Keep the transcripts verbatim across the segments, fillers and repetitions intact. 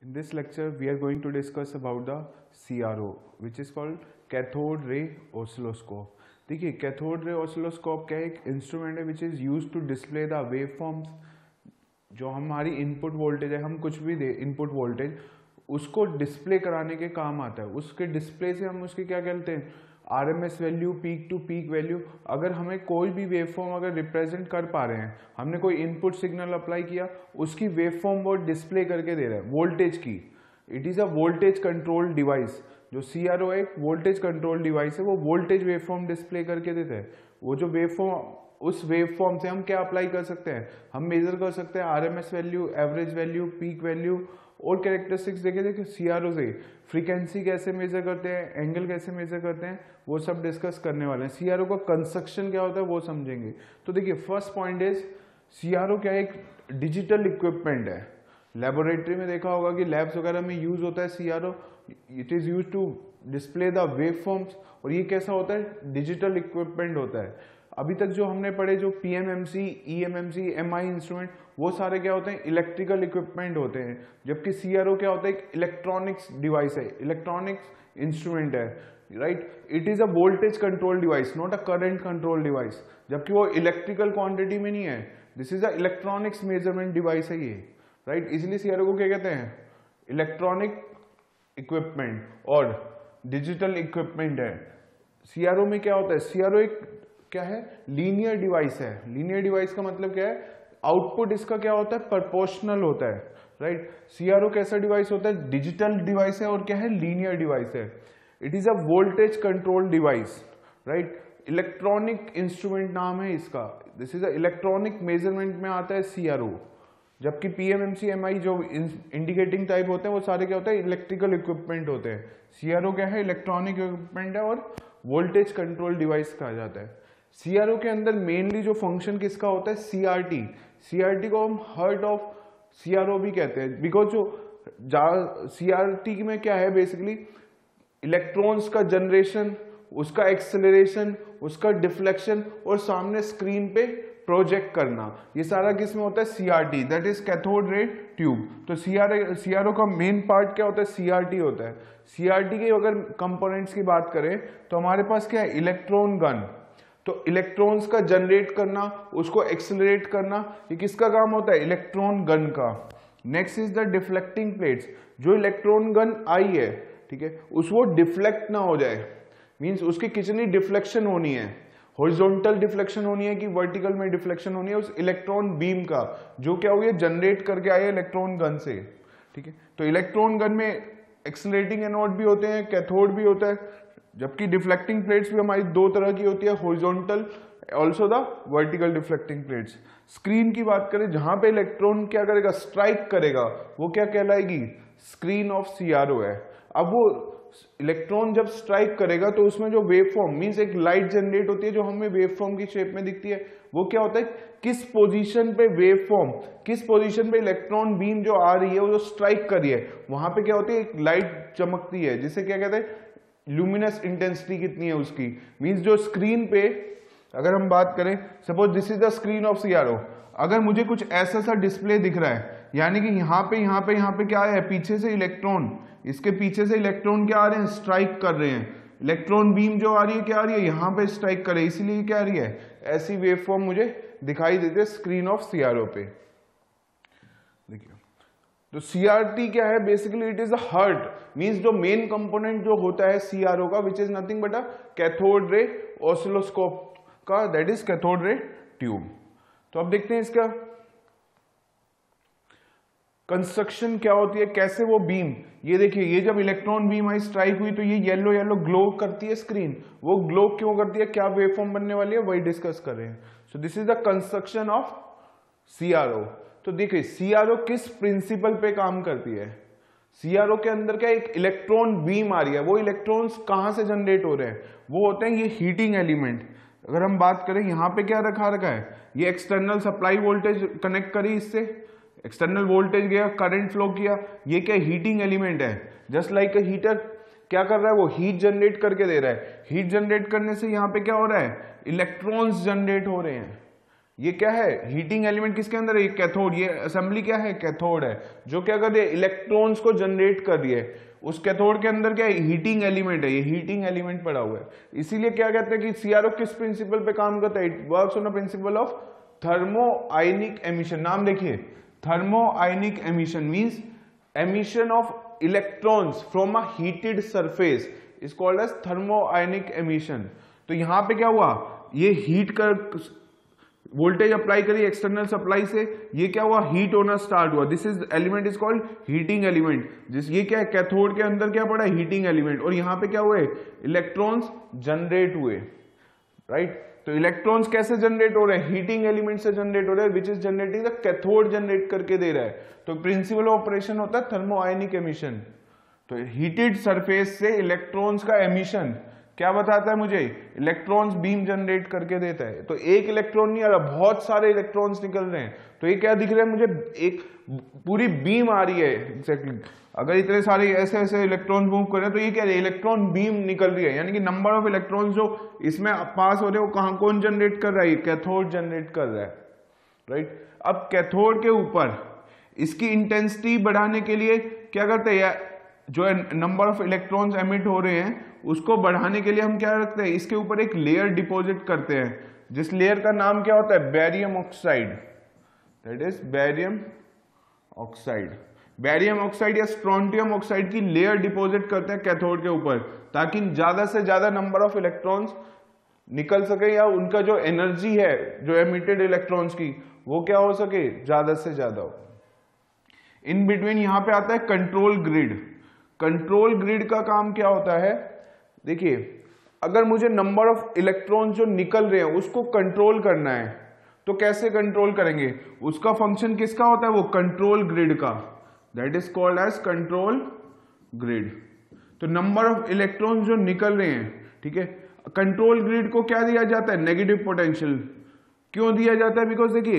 In this lecture, we are going to discuss about the C R O, which is called cathode ray oscilloscope. देखिए cathode ray oscilloscope क्या है, एक instrument है which is use to display the wave forms. जो हमारी input voltage है, हम कुछ भी दे इनपुट वोल्टेज, उसको डिस्प्ले कराने के काम आता है. उसके डिस्प्ले से हम उसके क्या कहते हैं, RMS value, peak to peak value. अगर हमें कोई भी वेव फॉर्म अगर रिप्रेजेंट कर पा रहे हैं, हमने कोई इनपुट सिग्नल अप्लाई किया, उसकी वेव फॉर्म वो डिस्प्ले करके दे रहा है वोल्टेज की. It is a voltage control device. जो सी आर ओ एक वोल्टेज कंट्रोल डिवाइस है, वो वोल्टेज वेव फॉर्म डिस्प्ले करके देता है. वो जो वेव फॉर्म, उस वेव फॉर्म से हम क्या अप्लाई कर सकते हैं, हम मेजर कर सकते हैं RMS value, average value, peak value और कैरेक्टरिस्टिक्स. देखे देखे सीआरओ से फ्रीक्वेंसी कैसे मेजर करते हैं, एंगल कैसे मेजर करते हैं, वो सब डिस्कस करने वाले हैं. सीआरओ का कंस्ट्रक्शन क्या होता है वो समझेंगे. तो देखिए फर्स्ट पॉइंट इज सीआरओ क्या है, एक डिजिटल इक्विपमेंट है. लेबोरेटरी में देखा होगा कि लैब्स वगैरह में यूज होता है CRO. It is use to display the wave forms. और ये कैसा होता है, डिजिटल इक्विपमेंट होता है. अभी तक जो हमने पढ़े, जो पीएमएमसी, ईएमएमसी, एमआई इंस्ट्रूमेंट, वो सारे क्या होते हैं, इलेक्ट्रिकल इक्विपमेंट होते हैं. जबकि सीआरओ क्या होता है, एक इलेक्ट्रॉनिक्स डिवाइस है, इलेक्ट्रॉनिक्स इंस्ट्रूमेंट है. Right, it is a voltage control device, not a current control device. जबकि वो इलेक्ट्रिकल क्वांटिटी में नहीं है. This is a electronics measurement device है ये. राइट, इसलिए सीआरओ को क्या कहते हैं, इलेक्ट्रॉनिक इक्विपमेंट और डिजिटल इक्विपमेंट है. सीआरओ में क्या होता है, सीआरओ एक क्या है, लीनियर डिवाइस है. लीनियर डिवाइस का मतलब क्या है, आउटपुट इसका क्या होता है, प्रोपोर्शनल होता है. राइट, सीआरओ कैसा डिवाइस होता है, डिजिटल डिवाइस है और क्या है, लीनियर डिवाइस है. It is a voltage control device. Right, electronic instrument नाम है इसका. This is a electronic measurement में आता है सीआरओ. जबकि पीएमएमसी, एमआई जो इंडिकेटिंग टाइप होते हैं, वो सारे क्या होते हैं, इलेक्ट्रिकल इक्विपमेंट होते हैं. सीआरओ क्या है, इलेक्ट्रॉनिक इक्विपमेंट है और वोल्टेज कंट्रोल डिवाइस कहा जाता है. सीआरओ के अंदर मेनली जो फंक्शन किसका होता है, सीआरटी. सीआरटी को हम हार्ट ऑफ सीआरओ भी कहते हैं, बिकॉज जो सीआरटी में क्या है, बेसिकली इलेक्ट्रॉन्स का जनरेशन, उसका एक्सेलरेशन, उसका डिफ्लेक्शन और सामने स्क्रीन पे प्रोजेक्ट करना, ये सारा किस में होता है, CRT, that is cathode ray tube. तो सीआर सीआरओ का मेन पार्ट क्या होता है, सीआरटी होता है. सीआरटी के अगर कंपोनेंट्स की बात करें तो हमारे पास क्या है, इलेक्ट्रॉन गन. तो इलेक्ट्रॉन्स का जनरेट करना, उसको एक्सेलरेट करना, ये किसका काम होता है, इलेक्ट्रॉन गन का. Next is the deflecting plates. जो इलेक्ट्रॉन गन आई है, ठीक है, उस वो डिफ्लेक्ट ना हो जाए, मींस उसकी कितनी डिफ्लेक्शन होनी है, हॉरिजॉन्टल डिफ्लेक्शन होनी है कि वर्टिकल में डिफ्लेक्शन होनी है उस इलेक्ट्रॉन बीम का, जो क्या हुई है, जनरेट करके आए इलेक्ट्रॉन गन से. ठीक है, तो इलेक्ट्रॉन गन में एक्सेलरेटिंग एनोड भी होते हैं, कैथोड भी होता है. जबकि डिफ्लेक्टिंग प्लेट्स भी हमारी दो तरह की होती है, horizontal, also the vertical deflecting plates. Screen की बात करें, जहां पे इलेक्ट्रॉन क्या करेगा, स्ट्राइक करेगा, वो क्या कहलाएगी, स्क्रीन ऑफ सीआरओ है. अब वो इलेक्ट्रॉन जब स्ट्राइक करेगा तो उसमें जो वेव फॉर्म, मींस एक लाइट जनरेट होती है जो हमें वेव फॉर्म की शेप में दिखती है, वो क्या होता है, किस पोजीशन पे वेव फॉर्म, किस पोजीशन पे इलेक्ट्रॉन बीम जो आ रही है, वो जो स्ट्राइक कर रही है, वहां पे क्या होती है, एक लाइट चमकती है, जिसे क्या कहते हैं, ल्यूमिनस इंटेंसिटी कितनी है उसकी. मींस जो स्क्रीन पे अगर हम बात करें, suppose this is the screen of CRO, अगर मुझे कुछ ऐसा सा डिस्प्ले दिख रहा है, यानी कि यहाँ पे यहाँ पे यहाँ पे क्या है, पीछे से इलेक्ट्रॉन, इसके पीछे से इलेक्ट्रॉन क्या आ रहे हैं, स्ट्राइक कर रहे हैं. इलेक्ट्रॉन बीम जो आ रही है क्या आ रही है, यहाँ पे स्ट्राइक कर रही है, इसीलिए क्या आ रही है, ऐसी वेव फॉर्म मुझे दिखाई देती है स्क्रीन ऑफ सीआरओ पे. देखिए, तो सीआरटी क्या है, basically it is a heart, means जो मेन कंपोनेंट जो होता है सीआरओ का, which is nothing but a cathode ray oscilloscope का, that is cathode ray tube. तो अब देखते हैं इसका कंस्ट्रक्शन क्या होती है, कैसे वो बीम, ये देखिए, ये जब इलेक्ट्रॉन बीम आई स्ट्राइक हुई तो ये येलो येलो ग्लो करती है स्क्रीन. वो ग्लो क्यों करती है, क्या वेव फॉर्म बनने वाली है, वही डिस्कस कर रहे हैं. So this is the construction of CRO. तो देखिए सीआरओ किस प्रिंसिपल पे काम करती है. सीआरओ के अंदर क्या, एक इलेक्ट्रॉन बीम आ रही है, वो इलेक्ट्रॉन्स कहां से जनरेट हो रहे हैं, वो होते हैं ये हीटिंग एलिमेंट. अगर हम बात करें, यहाँ पे क्या रखा रखा है, ये एक्सटर्नल सप्लाई वोल्टेज कनेक्ट करी, इससे एक्सटर्नल वोल्टेज गया, करंट फ्लो किया, ये क्या हीटिंग एलिमेंट है. जस्ट लाइक अ हीटर, क्या कर रहा है, वो हीट जनरेट करके दे रहा है. हीट जनरेट करने से यहाँ पे क्या हो रहा है, इलेक्ट्रॉन्स जनरेट हो रहे हैं. ये क्या है, हीटिंग एलिमेंट किसके अंदर है, ये कैथोड, ये असेंबली क्या है, कैथोड है, जो क्या कर रही है, इलेक्ट्रॉन्स को जनरेट कर रही है। उस कैथोड के अंदर क्या है, हीटिंग एलिमेंट है, ये हीटिंग एलिमेंट पड़ा हुआ है। इसीलिए क्या कहते हैं कि सीआरओ किस प्रिंसिपल पे काम करता है, it works on a principle of thermo ionic emission. नाम देखिए, thermo ionic emission means emission of electrons from a heated surface is called as thermo ionic emission. तो यहां पे क्या हुआ, ये हीट कर वोल्टेज अप्लाई करी एक्सटर्नल सप्लाई से, ये क्या हुआ, हीट होना स्टार्ट हुआ। This is element is called heating element. जिस ये क्या है, कैथोड के अंदर क्या पड़ा है, हीटिंग एलिमेंट, और यहां पे क्या हुए, इलेक्ट्रॉन्स जनरेट हुए, राइट। तो इलेक्ट्रॉन्स कैसे जनरेट हो रहे हैं, हीटिंग एलिमेंट से जनरेट हो रहे हैं, which is generating the cathode generate करके दे रहा है। तो प्रिंसिपल ऑपरेशन होता है थर्मो आयनिक एमिशन। तो हीटेड सरफेस से इलेक्ट्रॉन्स का एमिशन क्या बताता है मुझे, इलेक्ट्रॉन्स बीम जनरेट करके देता है। तो एक इलेक्ट्रॉन नहीं आ रहा, बहुत सारे इलेक्ट्रॉन्स निकल रहे हैं। तो ये क्या दिख रहा है मुझे, एक पूरी बीम आ रही है एग्जैक्टली। अगर इतने सारे ऐसे ऐसे इलेक्ट्रॉन मूव कर रहे हैं तो ये क्या है, इलेक्ट्रॉन बीम निकल रही है, यानी कि नंबर ऑफ इलेक्ट्रॉन्स जो इसमें पास हो रहे हैं वो कहां, कौन जनरेट कर रहा है, कैथोड जनरेट कर रहा है, राइट। अब कैथोड के ऊपर इसकी इंटेंसिटी बढ़ाने के लिए क्या करते हैं, जो नंबर ऑफ इलेक्ट्रॉन्स एमिट हो रहे हैं उसको बढ़ाने के लिए हम क्या रखते हैं, इसके ऊपर एक लेयर डिपॉजिट करते हैं, जिस लेयर का नाम क्या होता है, barium oxide, that is barium oxide. Barium oxide या स्ट्रोंटियम ऑक्साइड की लेयर डिपॉजिट करते हैं कैथोड के ऊपर, ताकि ज्यादा से ज्यादा नंबर ऑफ इलेक्ट्रॉन्स निकल सके, या उनका जो एनर्जी है जो एमिटेड इलेक्ट्रॉन्स की वो क्या हो सके, ज्यादा से ज्यादा हो। इन बिटवीन यहां पे आता है कंट्रोल ग्रिड। कंट्रोल ग्रिड का काम क्या होता है, देखिए अगर मुझे नंबर ऑफ इलेक्ट्रॉन जो निकल रहे हैं उसको कंट्रोल करना है तो कैसे कंट्रोल करेंगे, उसका फंक्शन किसका होता है, वो कंट्रोल ग्रिड का, that is called as control grid. तो नंबर ऑफ इलेक्ट्रॉन जो निकल रहे हैं, ठीक है, कंट्रोल ग्रिड को क्या दिया जाता है, नेगेटिव पोटेंशियल। क्यों दिया जाता है, बिकॉज देखिए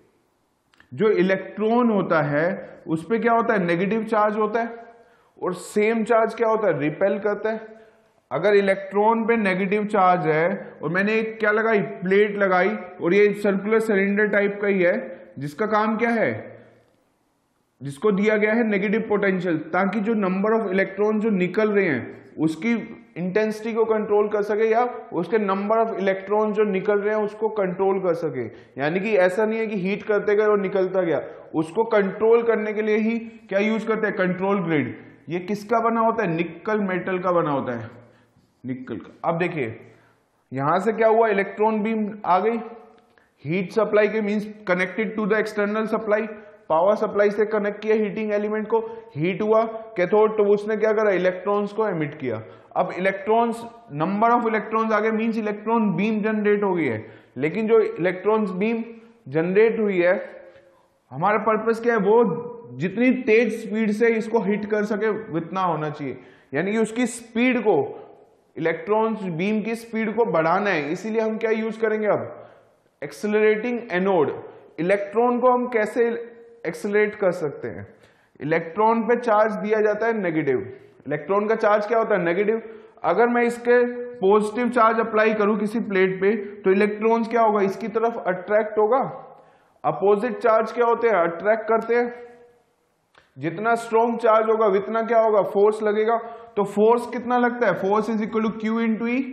जो इलेक्ट्रॉन होता है उस पर क्या होता है, नेगेटिव चार्ज होता है, और सेम चार्ज क्या होता है, रिपेल करता है। अगर इलेक्ट्रॉन पे नेगेटिव चार्ज है और मैंने एक क्या लगाई, प्लेट लगाई, और ये सर्कुलर सिलेंडर टाइप का ही है, जिसका काम क्या है, जिसको दिया गया है नेगेटिव पोटेंशियल, ताकि जो नंबर ऑफ इलेक्ट्रॉन जो निकल रहे हैं उसकी इंटेंसिटी को कंट्रोल कर सके, या उसके नंबर ऑफ इलेक्ट्रॉन जो निकल रहे हैं उसको कंट्रोल कर सके। यानी कि ऐसा नहीं है कि हीट करते गए और निकलता गया, उसको कंट्रोल करने के लिए ही क्या यूज करते हैं, कंट्रोल ग्रिड। ये किसका बना होता है, निकल मेटल का बना होता है, निकल का। अब देखिए यहां से क्या हुआ, इलेक्ट्रॉन बीम आ गई, हीट सप्लाई के means connected to the external supply, power supply से कनेक्ट किया हीटिंग एलिमेंट को, हीट हुआ कैथोड, तो उसने क्या करा, इलेक्ट्रॉन्स को एमिट किया। अब इलेक्ट्रॉन्स, नंबर ऑफ इलेक्ट्रॉन्स आ गए, मींस इलेक्ट्रॉन बीम जनरेट हो गई है। लेकिन जो इलेक्ट्रॉन्स बीम जनरेट हुई है, हमारा पर्पस क्या है, वो जितनी तेज स्पीड से इसको हिट कर सके उतना होना चाहिए, यानी कि उसकी स्पीड को, इलेक्ट्रॉन्स बीम की स्पीड को बढ़ाना है। इसीलिए हम क्या यूज करेंगे अब, एक्सेलरेटिंग एनोड। इलेक्ट्रॉन को हम कैसे एक्सेलरेट कर सकते हैं, इलेक्ट्रॉन पे चार्ज दिया जाता है नेगेटिव, इलेक्ट्रॉन का चार्ज क्या होता है, नेगेटिव। अगर मैं इसके पॉजिटिव चार्ज अप्लाई करूं किसी प्लेट पे तो इलेक्ट्रॉन्स क्या होगा, इसकी तरफ अट्रैक्ट होगा। अपोजिट चार्ज क्या होते हैं, अट्रैक्ट करते हैं। जितना स्ट्रॉन्ग चार्ज होगा उतना क्या होगा, फोर्स लगेगा। तो फोर्स कितना लगता है, force is equal to Q into E.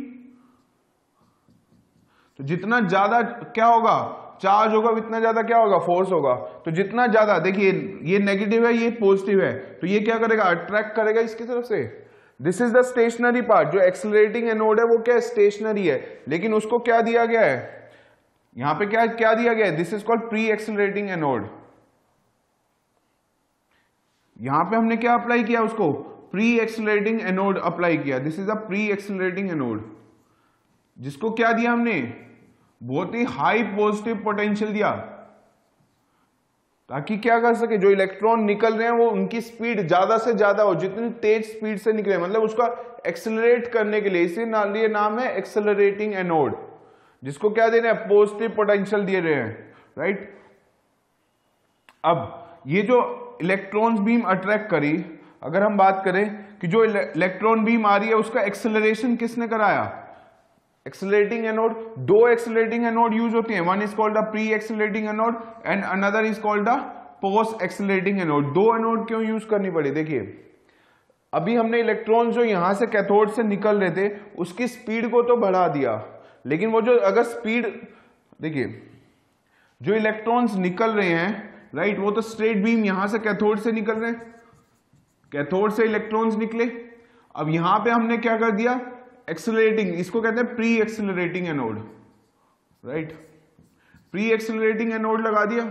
तो जितना ज्यादा क्या होगा, चार्ज होगा, उतना ज्यादा क्या होगा, फोर्स होगा। तो जितना ज्यादा, देखिए ये नेगेटिव है, ये पॉजिटिव है, तो ये क्या करेगा, अट्रैक्ट करेगा इसकी तरफ से। This is the stationary part. जो एक्सेलरेटिंग एनोड है वो क्या स्टेशनरी है, लेकिन उसको क्या दिया गया है, यहां पे क्या क्या दिया गया है, this is called pre accelerating anode. यहां पे हमने क्या अप्लाई किया, उसको प्री एक्सेलरेटिंग एनोड अप्लाई किया। This is a pre accelerating anode, जिसको क्या दिया हमने, बहुत ही हाई पॉजिटिव पोटेंशियल दिया, ताकि क्या कर सके, जो इलेक्ट्रॉन निकल रहे हैं वो उनकी स्पीड ज्यादा से ज्यादा हो, जितनी तेज स्पीड से निकले, मतलब उसका एक्सेलरेट करने के लिए। इसीलिए नाम है एक्सेलरेटिंग एनोड, जिसको क्या दे रहे हैं, पॉजिटिव पोटेंशियल दे रहे हैं, राइट। अब ये जो इलेक्ट्रॉन्स बीम अट्रैक्ट करी, अगर हम बात करें कि जो इलेक्ट्रॉन बीम आ रही है उसका एक्सेलरेशन किसने कराया, एक्सेलरेटिंग एनोड, दो एक्सेलरेटिंग एनोड यूज होते हैं, one is called the pre accelerating anode and another is called the post accelerating anode. दो एनोड क्यों यूज करनी पड़ी? देखिए अभी हमने इलेक्ट्रॉन जो यहां से कैथोड से निकल रहे थे उसकी स्पीड को तो बढ़ा दिया, लेकिन वो जो अगर स्पीड, देखिए जो इलेक्ट्रॉन्स निकल रहे हैं राइट, वो तो स्ट्रेट बीम यहां से कैथोड से निकल रहे हैं, कैथोड से इलेक्ट्रॉन्स निकले। अब यहां पे हमने क्या कर दिया, एक्सेलरेटिंग, इसको कहते हैं pre accelerating anode, right, pre accelerating anode लगा दिया,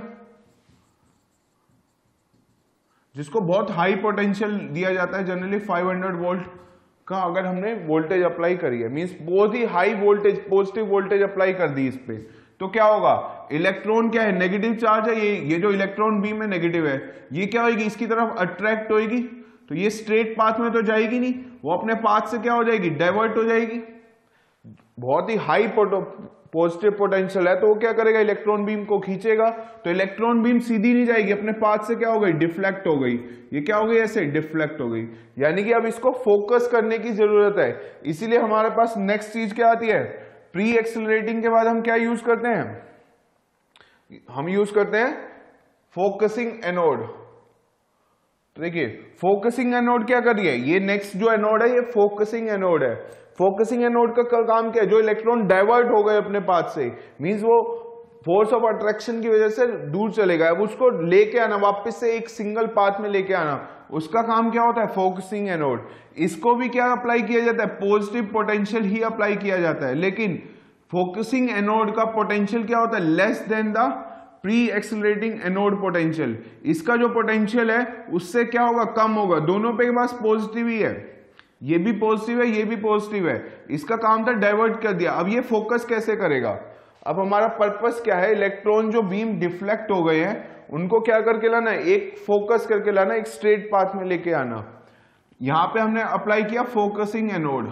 जिसको बहुत हाई पोटेंशियल दिया जाता है, जनरली फाइव हंड्रेड वोल्ट का अगर हमने वोल्टेज अप्लाई करी है, मींस बहुत ही high voltage, positive voltage apply कर दी इस पे, तो क्या होगा, इलेक्ट्रॉन क्या है, नेगेटिव चार्ज है, ये ये जो इलेक्ट्रॉन बीम में नेगेटिव है, ये क्या होगी, इसकी तरफ अट्रैक्ट होगी, तो ये स्ट्रेट पाथ में तो जाएगी नहीं, वो अपने पाथ से क्या हो जाएगी, डाइवर्ट हो जाएगी। बहुत ही हाई पॉजिटिव पोटेंशियल है तो वो क्या करेगा, इलेक्ट्रॉन बीम को खींचेगा, तो इलेक्ट्रॉन बीम सीधी नहीं जाएगी, अपने पाथ से क्या हो गई, डिफ्लेक्ट हो गई, ये क्या हो गई, ऐसे डिफ्लेक्ट हो गई, यानी कि अब इसको फोकस करने की जरूरत है। इसीलिए हमारे पास नेक्स्ट चीज क्या आती है, प्री एक्सेलरेटिंग के बाद हम क्या यूज करते हैं, हम यूज करते हैं फोकसिंग एनोड। तो देखिए फोकसिंग एनोड क्या कर रही है, ये नेक्स्ट जो एनोड है ये फोकसिंग एनोड है। फोकसिंग एनोड का काम क्या है, जो इलेक्ट्रॉन डाइवर्ट हो गए अपने पाथ से, मींस वो फोर्स ऑफ अट्रैक्शन की वजह से दूर चले गए, अब उसको लेके आना, वापस से एक सिंगल पाथ में लेके आना, उसका काम क्या होता है, फोकसिंग एनोड। इसको भी क्या अप्लाई किया जाता है, पॉजिटिव पोटेंशियल ही अप्लाई किया जाता है, लेकिन फोकसिंग एनोड का पोटेंशियल क्या होता है, less than the pre accelerating anode potential. इसका जो पोटेंशियल है उससे क्या होगा, कम होगा, दोनों पे के पास पॉजिटिव ही है, ये भी पॉजिटिव है ये भी पॉजिटिव है, इसका काम था डाइवर्ट कर दिया। अब ये फोकस कैसे करेगा, अब हमारा पर्पस क्या है, इलेक्ट्रॉन जो बीम डिफ्लेक्ट हो गए हैं उनको क्या करके लाना है, एक फोकस करके लाना, एक स्ट्रेट पाथ में लेके आना। यहां पे हमने अप्लाई किया फोकसिंग एनोड,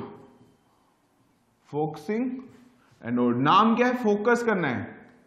फोकसिंग एनोड, नाम क्या है, फोकस करना है,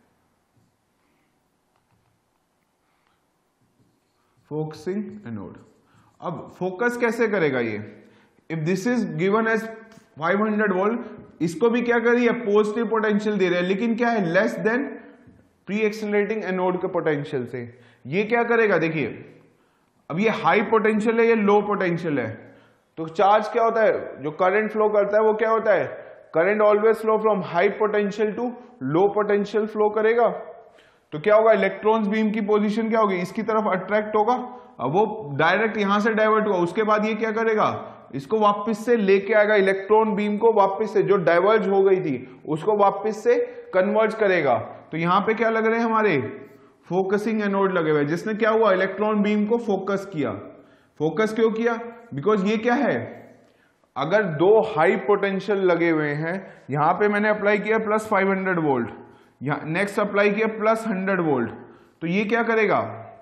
फोकसिंग एनोड। अब फोकस कैसे करेगा ये, if this is given as five hundred volt, इसको भी क्या कर रही है, पॉजिटिव पोटेंशियल दे रहे हैं, लेकिन क्या है, less than pre accelerating anode के पोटेंशियल से। ये क्या करेगा, देखिए अब ये हाई पोटेंशियल है, ये लो पोटेंशियल है, तो चार्ज क्या होता है, जो करंट फ्लो करता है वो क्या होता है, current always flow from high potential to low potential flow करेगा। तो क्या होगा, इलेक्ट्रॉन्स बीम की पोजीशन क्या होगी, इसकी तरफ अट्रैक्ट होगा, अब वो डायरेक्ट यहां से डाइवर्ट होगा, उसके बाद ये क्या करेगा, इसको वापस से लेके आएगा, इलेक्ट्रॉन बीम को वापस से जो डाइवर्ज हो गई थी उसको वापस से कन्वर्ज करेगा। तो यहां पे क्या लग रहे हैं हमारे, फोकसिंग एनोड लगे हुए, जिसने क्या हुआ, इलेक्ट्रॉन बीम को फोकस किया। फोकस क्यों किया, बिकॉज ये क्या है, अगर दो हाई पोटेंशियल लगे हुए हैं, यहां पे मैंने अप्लाई किया plus five hundred volt, next apply किया प्लस हंड्रेड वोल्ट, तो ये क्या करेगा,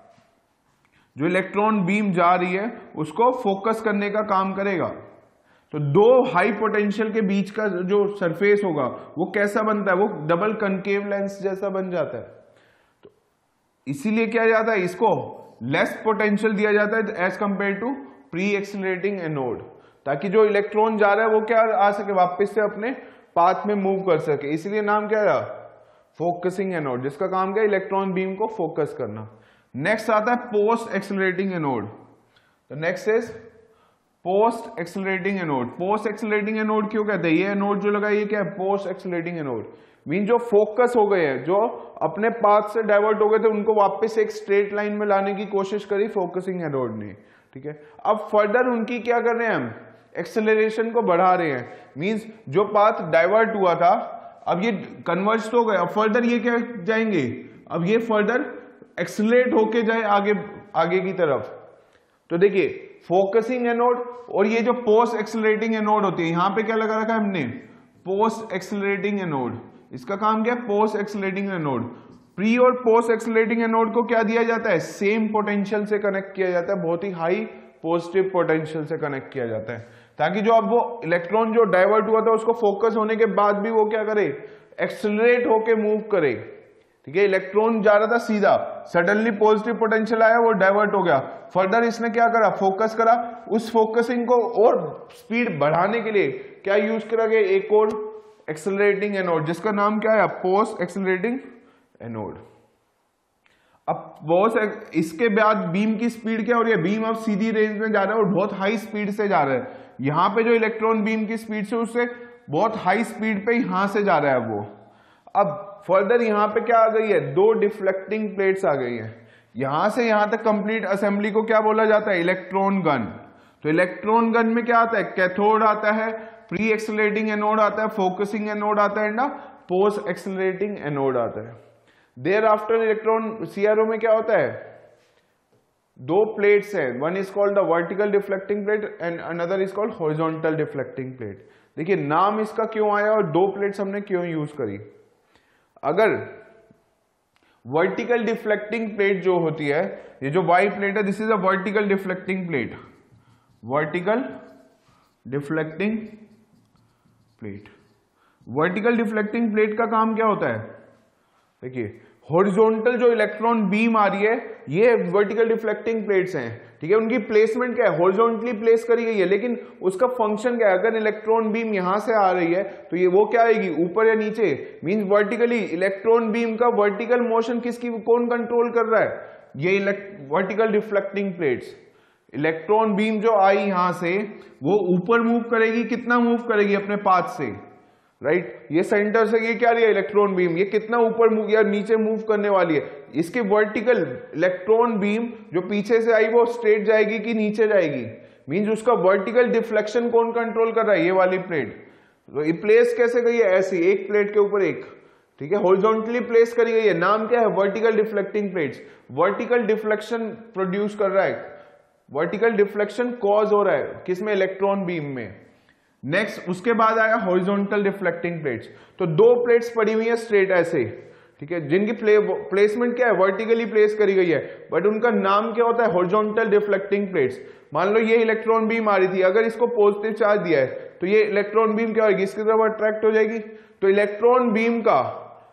जो इलेक्ट्रॉन बीम जा रही है उसको फोकस करने का काम करेगा। तो दो हाई पोटेंशियल के बीच का जो सरफेस होगा वो कैसा बनता है, वो डबल कनकेव लेंस जैसा बन जाता है। तो इसीलिए क्या जाता है, इसको लेस पोटेंशियल दिया जाता है as compare to pre accelerating anode, ताकि जो इलेक्ट्रॉन जा रहा है वो क्या आ सके, वापस से अपने पाथ में मूव कर सके। इसलिए नाम क्या रहा, फोकसिंग एनोड, जिसका काम क्या है, इलेक्ट्रॉन बीम को फोकस करना। नेक्स्ट आता है पोस्ट एक्सेलरेटिंग एनोड। तो next is post accelerating anode. Post accelerating anode क्यों कहते हैं, ये एनोड जो लगा ये क्या है, पोस्ट एक्सेलरेटिंग एनोड, मीन जो फोकस हो गए हैं, जो अपने पाथ से डाइवर्ट हो गए थे, उनको वापस एक स्ट्रेट लाइन में लाने की कोशिश करी फोकसिंग एनोड ने, ठीक है। अब फर्दर उनकी क्या कर रहे हैं हम, एक्सेलरेशन को बढ़ा रहे हैं, मींस जो पाथ डाइवर्ट हुआ था अब ये कन्वर्ज हो गए, अब फर्दर ये क्या जाएंगे, अब ये फर्दर एक्सेलरेट होके जाए आगे आगे की तरफ। तो देखिए फोकसिंग एनोड और ये जो पोस्ट एक्सेलरेटिंग एनोड होती है, यहां पे क्या लगा रखा है हमने, पोस्ट एक्सेलरेटिंग एनोड, इसका काम क्या है, पोस्ट एक्सेलरेटिंग एनोड। प्री और पोस्ट एक्सेलरेटिंग एनोड को क्या दिया जाता है, सेम पोटेंशियल से कनेक्ट किया जाता है, बहुत ही हाई पॉजिटिव पोटेंशियल से कनेक्ट किया जाता है, ताकि जो अब वो इलेक्ट्रॉन जो डाइवर्ट हुआ था उसको फोकस होने के बाद भी वो क्या करे, एक्सेलरेट होके मूव करे, ठीक है। इलेक्ट्रॉन जा रहा था सीधा, सडनली पॉजिटिव पोटेंशियल आया, वो डाइवर्ट हो गया, फर्दर इसने क्या करा, फोकस करा, उस फोकसिंग को और स्पीड बढ़ाने के लिए क्या यूज करा गया, एक और एक्सेलरेटिंग एनोड, जिसका नाम क्या है पोस्ट एक्सेलरेटिंग एनोड। अब पोस्ट, इसके बाद बीम की स्पीड क्या हो रही है, बीम अब सीधी रेंज में जा रहा है और बहुत हाई स्पीड से जा रहा है। यहां पे जो इलेक्ट्रॉन बीम की स्पीड से उससे बहुत हाई स्पीड पे यहां से जा रहा है वो। अब फर्दर यहां पे क्या आ गई है, दो डिफ्लेक्टिंग प्लेट्स आ गई है। यहां से यहां तक कंप्लीट असेंबली को क्या बोला जाता है, इलेक्ट्रॉन गन। तो इलेक्ट्रॉन गन में क्या आता है, कैथोड आता है, प्री एक्सेलरेटिंग एनोड आता है, फोकसिंग एनोड आता है, ना पोस्ट एक्सेलरेटिंग एनोड आता है। देयर आफ्टर इलेक्ट्रॉन सीआरओ में क्या होता है, दो प्लेट्स हैं, one is called the vertical deflecting plate and another is called horizontal deflecting plate. देखिए नाम इसका क्यों आया और दो प्लेट्स हमने क्यों यूज करी। अगर वर्टिकल डिफ्लेक्टिंग प्लेट जो होती है, ये जो वाई प्लेट है, this is a vertical deflecting plate, vertical deflecting plate. Vertical deflecting plate का काम क्या होता है, देखिए हॉरिजॉन्टल जो इलेक्ट्रॉन बीम आ रही है ये वर्टिकल डिफ्लेक्टिंग प्लेट्स हैं, ठीक है। उनकी प्लेसमेंट क्या है, हॉरिजॉन्टली प्लेस करी गई है, लेकिन उसका फंक्शन क्या है, अगर इलेक्ट्रॉन बीम यहां से आ रही है तो ये वो क्या आएगी, ऊपर या नीचे, मींस वर्टिकली। इलेक्ट्रॉन बीम का वर्टिकल मोशन किसकी, कौन कंट्रोल कर रहा है, ये vertical deflecting plates. Electron beam जो आई यहां से वो ऊपर मूव करेगी, कितना मूव करेगी अपने पाथ से, राइट right? ये सेंटर से ये क्या रही है इलेक्ट्रॉन बीम, ये कितना ऊपर मूव या नीचे मूव करने वाली है। इसके वर्टिकल इलेक्ट्रॉन बीम जो पीछे से आई वो स्ट्रेट जाएगी कि नीचे जाएगी, मींस उसका वर्टिकल डिफ्लेक्शन कौन कंट्रोल कर रहा है, ये वाली प्लेट। तो ये प्लेस कैसे गई है, ऐसी एक प्लेट के ऊपर एक, ठीक है, हॉरिजॉन्टली प्लेस करी गई है। नाम क्या है, vertical deflecting plates. Vertical deflection produce कर रहा है, वर्टिकल डिफ्लेक्शन कॉज हो रहा है किसमें, इलेक्ट्रॉन बीम में। नेक्स्ट उसके बाद आया हॉरिजॉन्टल डिफ्लेक्टिंग प्लेट्स। तो दो प्लेट्स पड़ी हुई है स्ट्रेट ऐसे, ठीक है, जिनकी प्ले, प्लेसमेंट क्या है, वर्टिकली प्लेस करी गई है, बट उनका नाम क्या होता है, हॉरिजॉन्टल डिफ्लेक्टिंग प्लेट्स। मान लो ये इलेक्ट्रॉन बीम आ रही थी, अगर इसको पॉजिटिव चार्ज दिया है तो ये इलेक्ट्रॉन बीम क्या होगी, इसकी तरफ अट्रैक्ट हो जाएगी। तो इलेक्ट्रॉन बीम का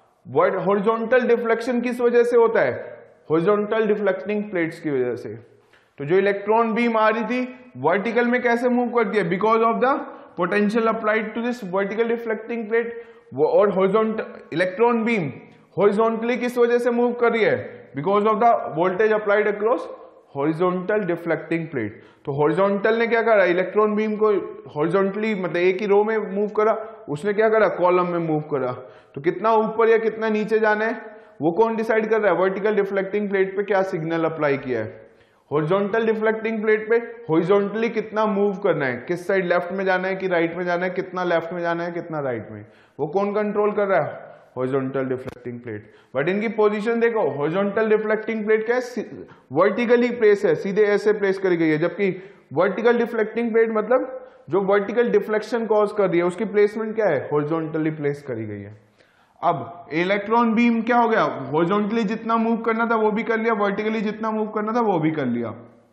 हॉरिजॉन्टल डिफ्लेक्शन किस वजह से होता है, हॉरिजॉन्टल डिफ्लेक्टिंग प्लेट्स की वजह से। तो जो इलेक्ट्रॉन बीम आ रही थी वर्टिकल में कैसे मूव करती है, because of the potential applied to this vertical deflecting plate. और हॉरिजॉन्टल इलेक्ट्रॉन बीम हॉरिजॉन्टली किस वजह से मूव कर रही है, because of the voltage applied across horizontal deflecting plate. तो हॉरिजॉन्टल ने क्या करा, इलेक्ट्रॉन बीम को हॉरिजॉन्टली मतलब एक ही रो में मूव करा, उसने क्या करा, कॉलम में मूव करा। तो कितना ऊपर या कितना नीचे जाना है वो कौन डिसाइड कर रहा है, वर्टिकल डिफ्लेक्टिंग प्लेट पे क्या सिग्नल अप्लाई किया है। हॉरिजॉन्टल डिफ्लेक्टिंग प्लेट पे हॉरिजॉन्टली कितना मूव करना है, किस साइड लेफ्ट में जाना है कि राइट में जाना है, कितना लेफ्ट में जाना है कितना राइट में, वो कौन कंट्रोल कर रहा है, हॉरिजॉन्टल डिफ्लेक्टिंग प्लेट। बट इनकी पोजीशन देखो, हॉरिजॉन्टल डिफ्लेक्टिंग प्लेट क्या है, वर्टिकली प्लेस है, सीधे ऐसे प्लेस करी गई है, जबकि वर्टिकल डिफ्लेक्टिंग प्लेट मतलब जो वर्टिकल डिफ्लेक्शन कॉज कर रही है उसकी प्लेसमेंट क्या है, हॉरिजॉन्टली प्लेस करी गई है। अब इलेक्ट्रॉन बीम क्या हो गया, हॉरिजॉन्टली जितना मूव करना था वो भी कर लिया, वर्टिकली जितना मूव करना था वो भी कर लिया।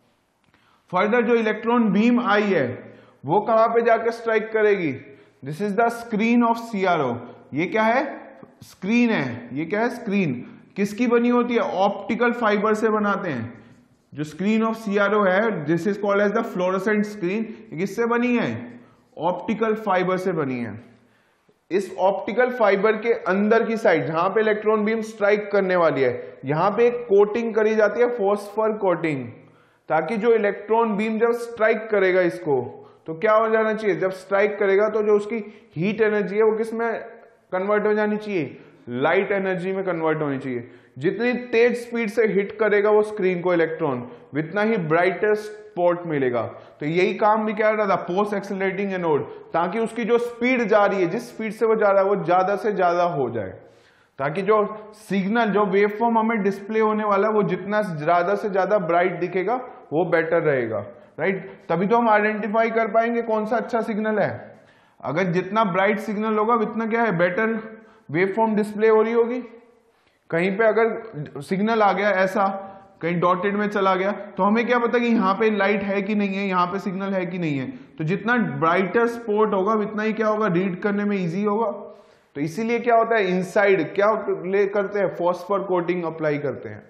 फर्दर जो इलेक्ट्रॉन बीम आई है वो कहां पे जाकर स्ट्राइक करेगी, this is the screen of CRO. ये क्या है, स्क्रीन है, ये क्या है, स्क्रीन किसकी बनी होती है, ऑप्टिकल फाइबर से बनाते हैं। जो स्क्रीन ऑफ सीआरओ है, this is called as the fluorescent screen, किससे बनी है, ऑप्टिकल फाइबर से बनी है। इस ऑप्टिकल फाइबर के अंदर की साइड जहां पे इलेक्ट्रॉन बीम स्ट्राइक करने वाली है, यहां पे एक कोटिंग करी जाती है, फॉस्फर कोटिंग, ताकि जो इलेक्ट्रॉन बीम जब स्ट्राइक करेगा इसको तो क्या हो जाना चाहिए, जब स्ट्राइक करेगा तो जो उसकी हीट एनर्जी है वो किस में कन्वर्ट हो जानी चाहिए, लाइट एनर्जी में कन्वर्ट होनी चाहिए। जितनी तेज स्पीड से हिट करेगा वो स्क्रीन को इलेक्ट्रॉन, उतना ही ब्राइटेस्ट स्पॉट मिलेगा। तो यही काम भी क्या रहा था, पोस्ट एक्सेलरेटिंग एनोड, ताकि उसकी जो स्पीड जा रही है, जिस स्पीड से वो जा रहा है वो ज्यादा से ज्यादा हो जाए, ताकि जो सिग्नल, जो वेवफॉर्म हमें डिस्प्ले होने वाला है वो जितना ज्यादा से ज्यादा ब्राइट दिखेगा वो बेटर रहेगा, राइट। तभी तो हम आइडेंटिफाई कर पाएंगे कौन सा अच्छा सिग्नल है। अगर जितना ब्राइट सिग्नल होगा उतना क्या है, बेटर वेवफॉर्म डिस्प्ले हो रही होगी। कहीं पे अगर सिग्नल आ गया ऐसा, कहीं डॉटेड में चला गया, तो हमें क्या पता कि यहाँ पे लाइट है कि नहीं है, यहाँ पे सिग्नल है कि नहीं है। तो जितना ब्राइटर स्पॉट होगा उतना ही क्या होगा, रीड करने में इजी होगा। तो इसीलिए क्या होता है, इनसाइड क्या ले करते हैं, फॉस्फर कोटिंग अप्लाई करते हैं,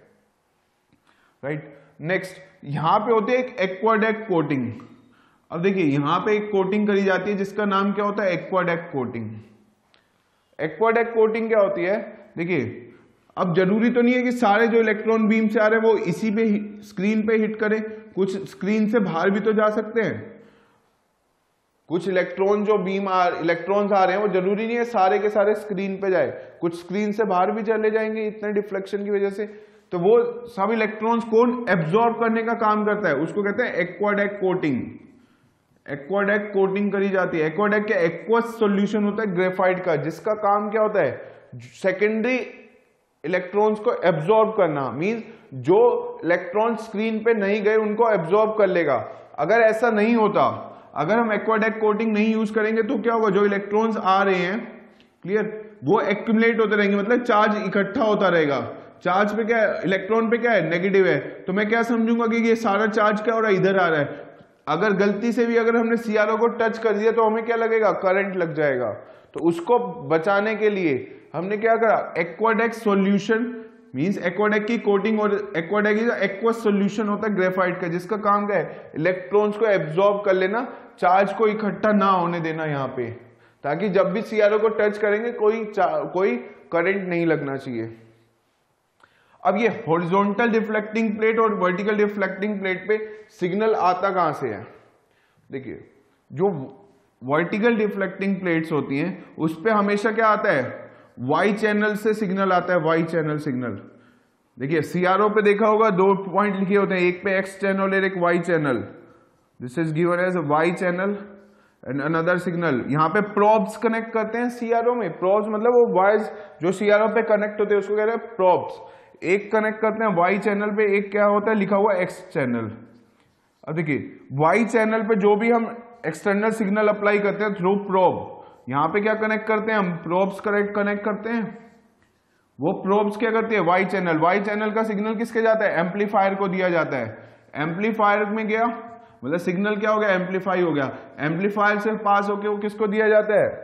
राइट। नेक्स्ट यहां पे होती है एक एक्वाडेक कोटिंग। अब देखिए यहां पे एक कोटिंग करी जाती है जिसका नाम क्या होता है, एक्वाडेक कोटिंग। एक्वाडेक कोटिंग क्या होती है, देखिए अब जरूरी तो नहीं है कि सारे जो इलेक्ट्रॉन बीम से आ रहे हैं वो इसी पे स्क्रीन पे हिट करें, कुछ स्क्रीन से बाहर भी तो जा सकते हैं। कुछ इलेक्ट्रॉन जो बीम आ इलेक्ट्रॉन्स आ रहे हैं वो जरूरी नहीं है सारे के सारे स्क्रीन पे जाए, कुछ स्क्रीन से बाहर भी चले जाएंगे इतने डिफ्लेक्शन की वजह से। तो वो सब इलेक्ट्रॉन्स कौन एब्जॉर्ब करने का काम करता है, उसको कहते हैं एक्वाडेक कोटिंग। एक्वाडेक कोटिंग करी जाती है। एक्वाडेक के एक्वस सॉल्यूशन होता है ग्रेफाइट का, जिसका काम क्या होता है, सेकेंडरी इलेक्ट्रॉन्स को एब्जॉर्ब करना, मींस जो इलेक्ट्रॉन स्क्रीन पे नहीं गए उनको एब्जॉर्ब कर लेगा। अगर ऐसा नहीं होता, अगर हम एक्वाडेक कोटिंग नहीं यूज करेंगे तो क्या होगा, जो इलेक्ट्रॉन्स आ रहे हैं, क्लियर, वो एक्यूमुलेट होते रहेंगे, मतलब चार्ज इकट्ठा होता रहेगा। चार्ज पे क्या है, इलेक्ट्रॉन पे क्या है, नेगेटिव है, तो मैं क्या समझूंगा कि ये सारा चार्ज क्या हो रहा है, इधर आ रहा है। अगर गलती से भी अगर हमने सीआरओ को टच कर दिया तो हमें क्या लगेगा, करंट लग जाएगा। तो उसको बचाने के लिए हमने क्या करा, एक्वाडेक सॉल्यूशन, मींस एक्वाडेक की कोटिंग, और एक्वाडेक इज एक्वस सॉल्यूशन होता है ग्रेफाइट का, जिसका काम क्या है, इलेक्ट्रॉन्स को एब्जॉर्ब कर लेना, चार्ज को इकट्ठा ना होने देना यहाँ पे, ताकि जब भी सीआरओ को टच करेंगे कोई कोई करंट नहीं लगना चाहिए। अब ये हॉरिजॉन्टल डिफ्लेक्टिंग प्लेट और वर्टिकल डिफ्लेक्टिंग प्लेट पे सिग्नल आता कहां से है, देखिए जो वर्टिकल डिफ्लेक्टिंग प्लेट्स होती हैं उस पे हमेशा क्या आता है, वाई चैनल से सिग्नल आता है, वाई चैनल सिग्नल। देखिए सीआरओ पे देखा होगा दो पॉइंट लिखे होते हैं, एक पे एक्स चैनल और एक Y channel, this is given as Y channel and another signal. यहाँ पे प्रोब्स कनेक्ट करते हैं सीआरओ में, प्रोब्स मतलब वो वायर्स जो सीआरओ पे कनेक्ट होते हैं उसको कहते हैं प्रोब्स। एक कनेक्ट करते हैं वाई चैनल पे, एक क्या होता है लिखा हुआ एक्स चैनल। अब देखिए वाई चैनल पे जो भी हम एक्सटर्नल सिग्नल अप्लाई करते हैं थ्रू प्रोब, यहाँ पे क्या कनेक्ट करते हैं हम, प्रोब्स कनेक्ट कनेक्ट करते हैं। वो प्रोब्स क्या करती है, वाई चैनल, वाई चैनल का सिग्नल किसके जाता है, एम्पलीफायर को दिया जाता है। एम्पलीफायर में गया मतलब सिग्नल क्या हो गया, एम्पलीफाई हो गया। एम्पलीफायर से पास होके वो किसको दिया जाता है,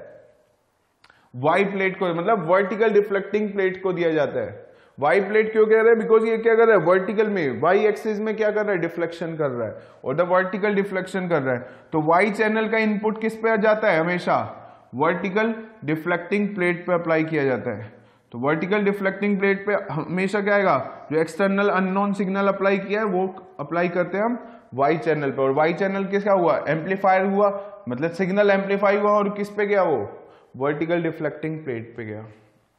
वाई प्लेट को, मतलब वर्टिकल डिफ्लेक्टिंग प्लेट को दिया जाता है। वाई प्लेट क्यों कह रहे हैं, बिकॉज ये क्या कर रहा है, वर्टिकल में वाई एक्सिस में क्या कर रहा है, डिफ्लेक्शन कर रहा है, और द वर्टिकल डिफ्लेक्शन कर रहा है। तो वाई चैनल का इनपुट किस पे जाता है, हमेशा वर्टिकल डिफ्लेक्टिंग प्लेट पे अप्लाई किया जाता है। तो वर्टिकल डिफ्लेक्टिंग प्लेट पे हमेशा क्या आएगा, जो एक्सटर्नल अननोन सिग्नल अप्लाई किया है वो अप्लाई करते हैं हम वाई चैनल पे। और वाई चैनल किसका हुआ, एम्पलीफायर हुआ, मतलब सिग्नल एम्पलीफाई हुआ और किस पे गया, वो वर्टिकल डिफ्लेक्टिंग प्लेट पे गया।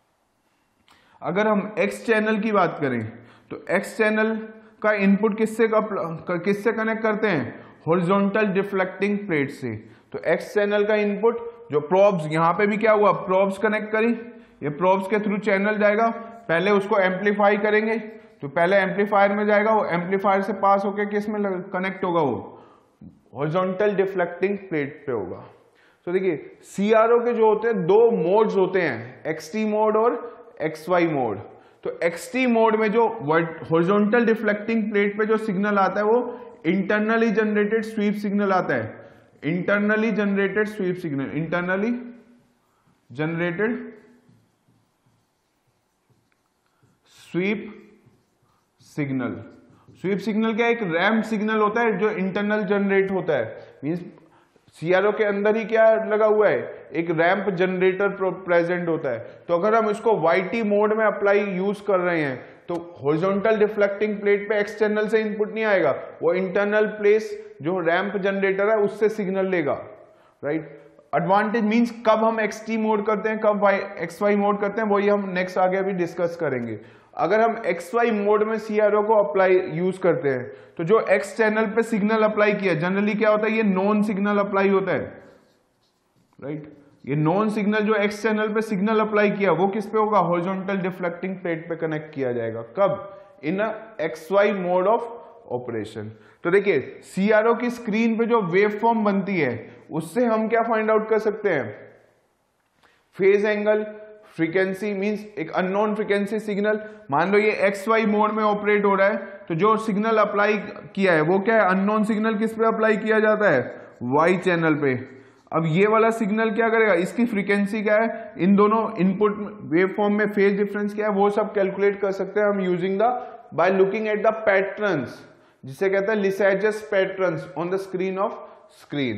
अगर हम एक्स चैनल की बात करें तो एक्स चैनल का इनपुट किससे किससे कनेक्ट करते हैं, हॉरिजॉन्टल डिफ्लेक्टिंग प्लेट से। तो एक्स चैनल का इनपुट जो प्रोब्स, यहां पे भी क्या हुआ, प्रोब्स कनेक्ट करी, ये प्रोब्स के थ्रू चैनल जाएगा, पहले उसको एम्पलीफाई करेंगे, तो पहले एम्पलीफायर में जाएगा, वो एम्पलीफायर से पास होकर किस में कनेक्ट होगा, वो हॉरिजॉन्टल डिफ्लेक्टिंग प्लेट पे होगा। तो देखिए सीआरओ के जो होते हैं दो मोड्स होते हैं, एक्सटी मोड और एक्स वाई मोड। तो एक्सटी मोड में जो हॉरिजॉन्टल डिफ्लेक्टिंग प्लेट पे जो सिग्नल आता है वो इंटरनली जनरेटेड स्वीप सिग्नल आता है, internally generated sweep signal, internally generated sweep signal. Sweep signal क्या, एक रैम्प सिग्नल होता है जो इंटरनल जनरेट होता है, मींस सीआरओ के अंदर ही क्या लगा हुआ है, एक रैंप जनरेटर प्रेजेंट होता है। तो अगर हम इसको वाईटी मोड में अप्लाई यूज कर रहे हैं तो हॉरिजॉन्टल डिफ्लेक्टिंग प्लेट पे एक्सटर्नल से इनपुट नहीं आएगा, वो इंटरनल प्लेस जो रैंप जनरेटर है उससे सिग्नल लेगा, राइट। एडवांटेज मींस कब हम एक्सटी मोड करते हैं, कब वाई एक्स वाई मोड करते हैं, वही हम नेक्स्ट आगे अभी डिस्कस करेंगे। अगर हम एक्स वाई मोड में सीआरओ को अप्लाई यूज करते हैं तो जो एक्स चैनल पे सिग्नल अप्लाई किया, जनरली क्या होता है, ये नॉन सिग्नल अप्लाई होता है, राइट। ये नॉन सिग्नल जो एक्स चैनल पे सिग्नल अप्लाई किया वो किस पे होगा, हॉरिजॉन्टल डिफ्लेक्टिंग प्लेट पे कनेक्ट किया जाएगा, कब, in X Y mode of operation. तो देखिए सीआरओ की स्क्रीन पे जो वेव फॉर्म बनती है उससे हम क्या फाइंड आउट कर सकते हैं, फेज एंगल, फ्रीक्वेंसी, मींस एक अननोन फ्रीक्वेंसी सिग्नल। मान लो ये एक्स वाई मोड में ऑपरेट हो रहा है तो जो सिग्नल अप्लाई किया है वो क्या है, अननोन सिग्नल किस पे अप्लाई किया जाता है, वाई चैनल पे। अब ये वाला सिग्नल क्या करेगा, इसकी फ्रीक्वेंसी क्या है, इन दोनों इनपुट वेव फॉर्म में फेज डिफरेंस क्या है, वो सब कैलकुलेट कर सकते हैं हम using the by looking at the patterns, जिसे कहते हैं Lissajous patterns on the screen of screen.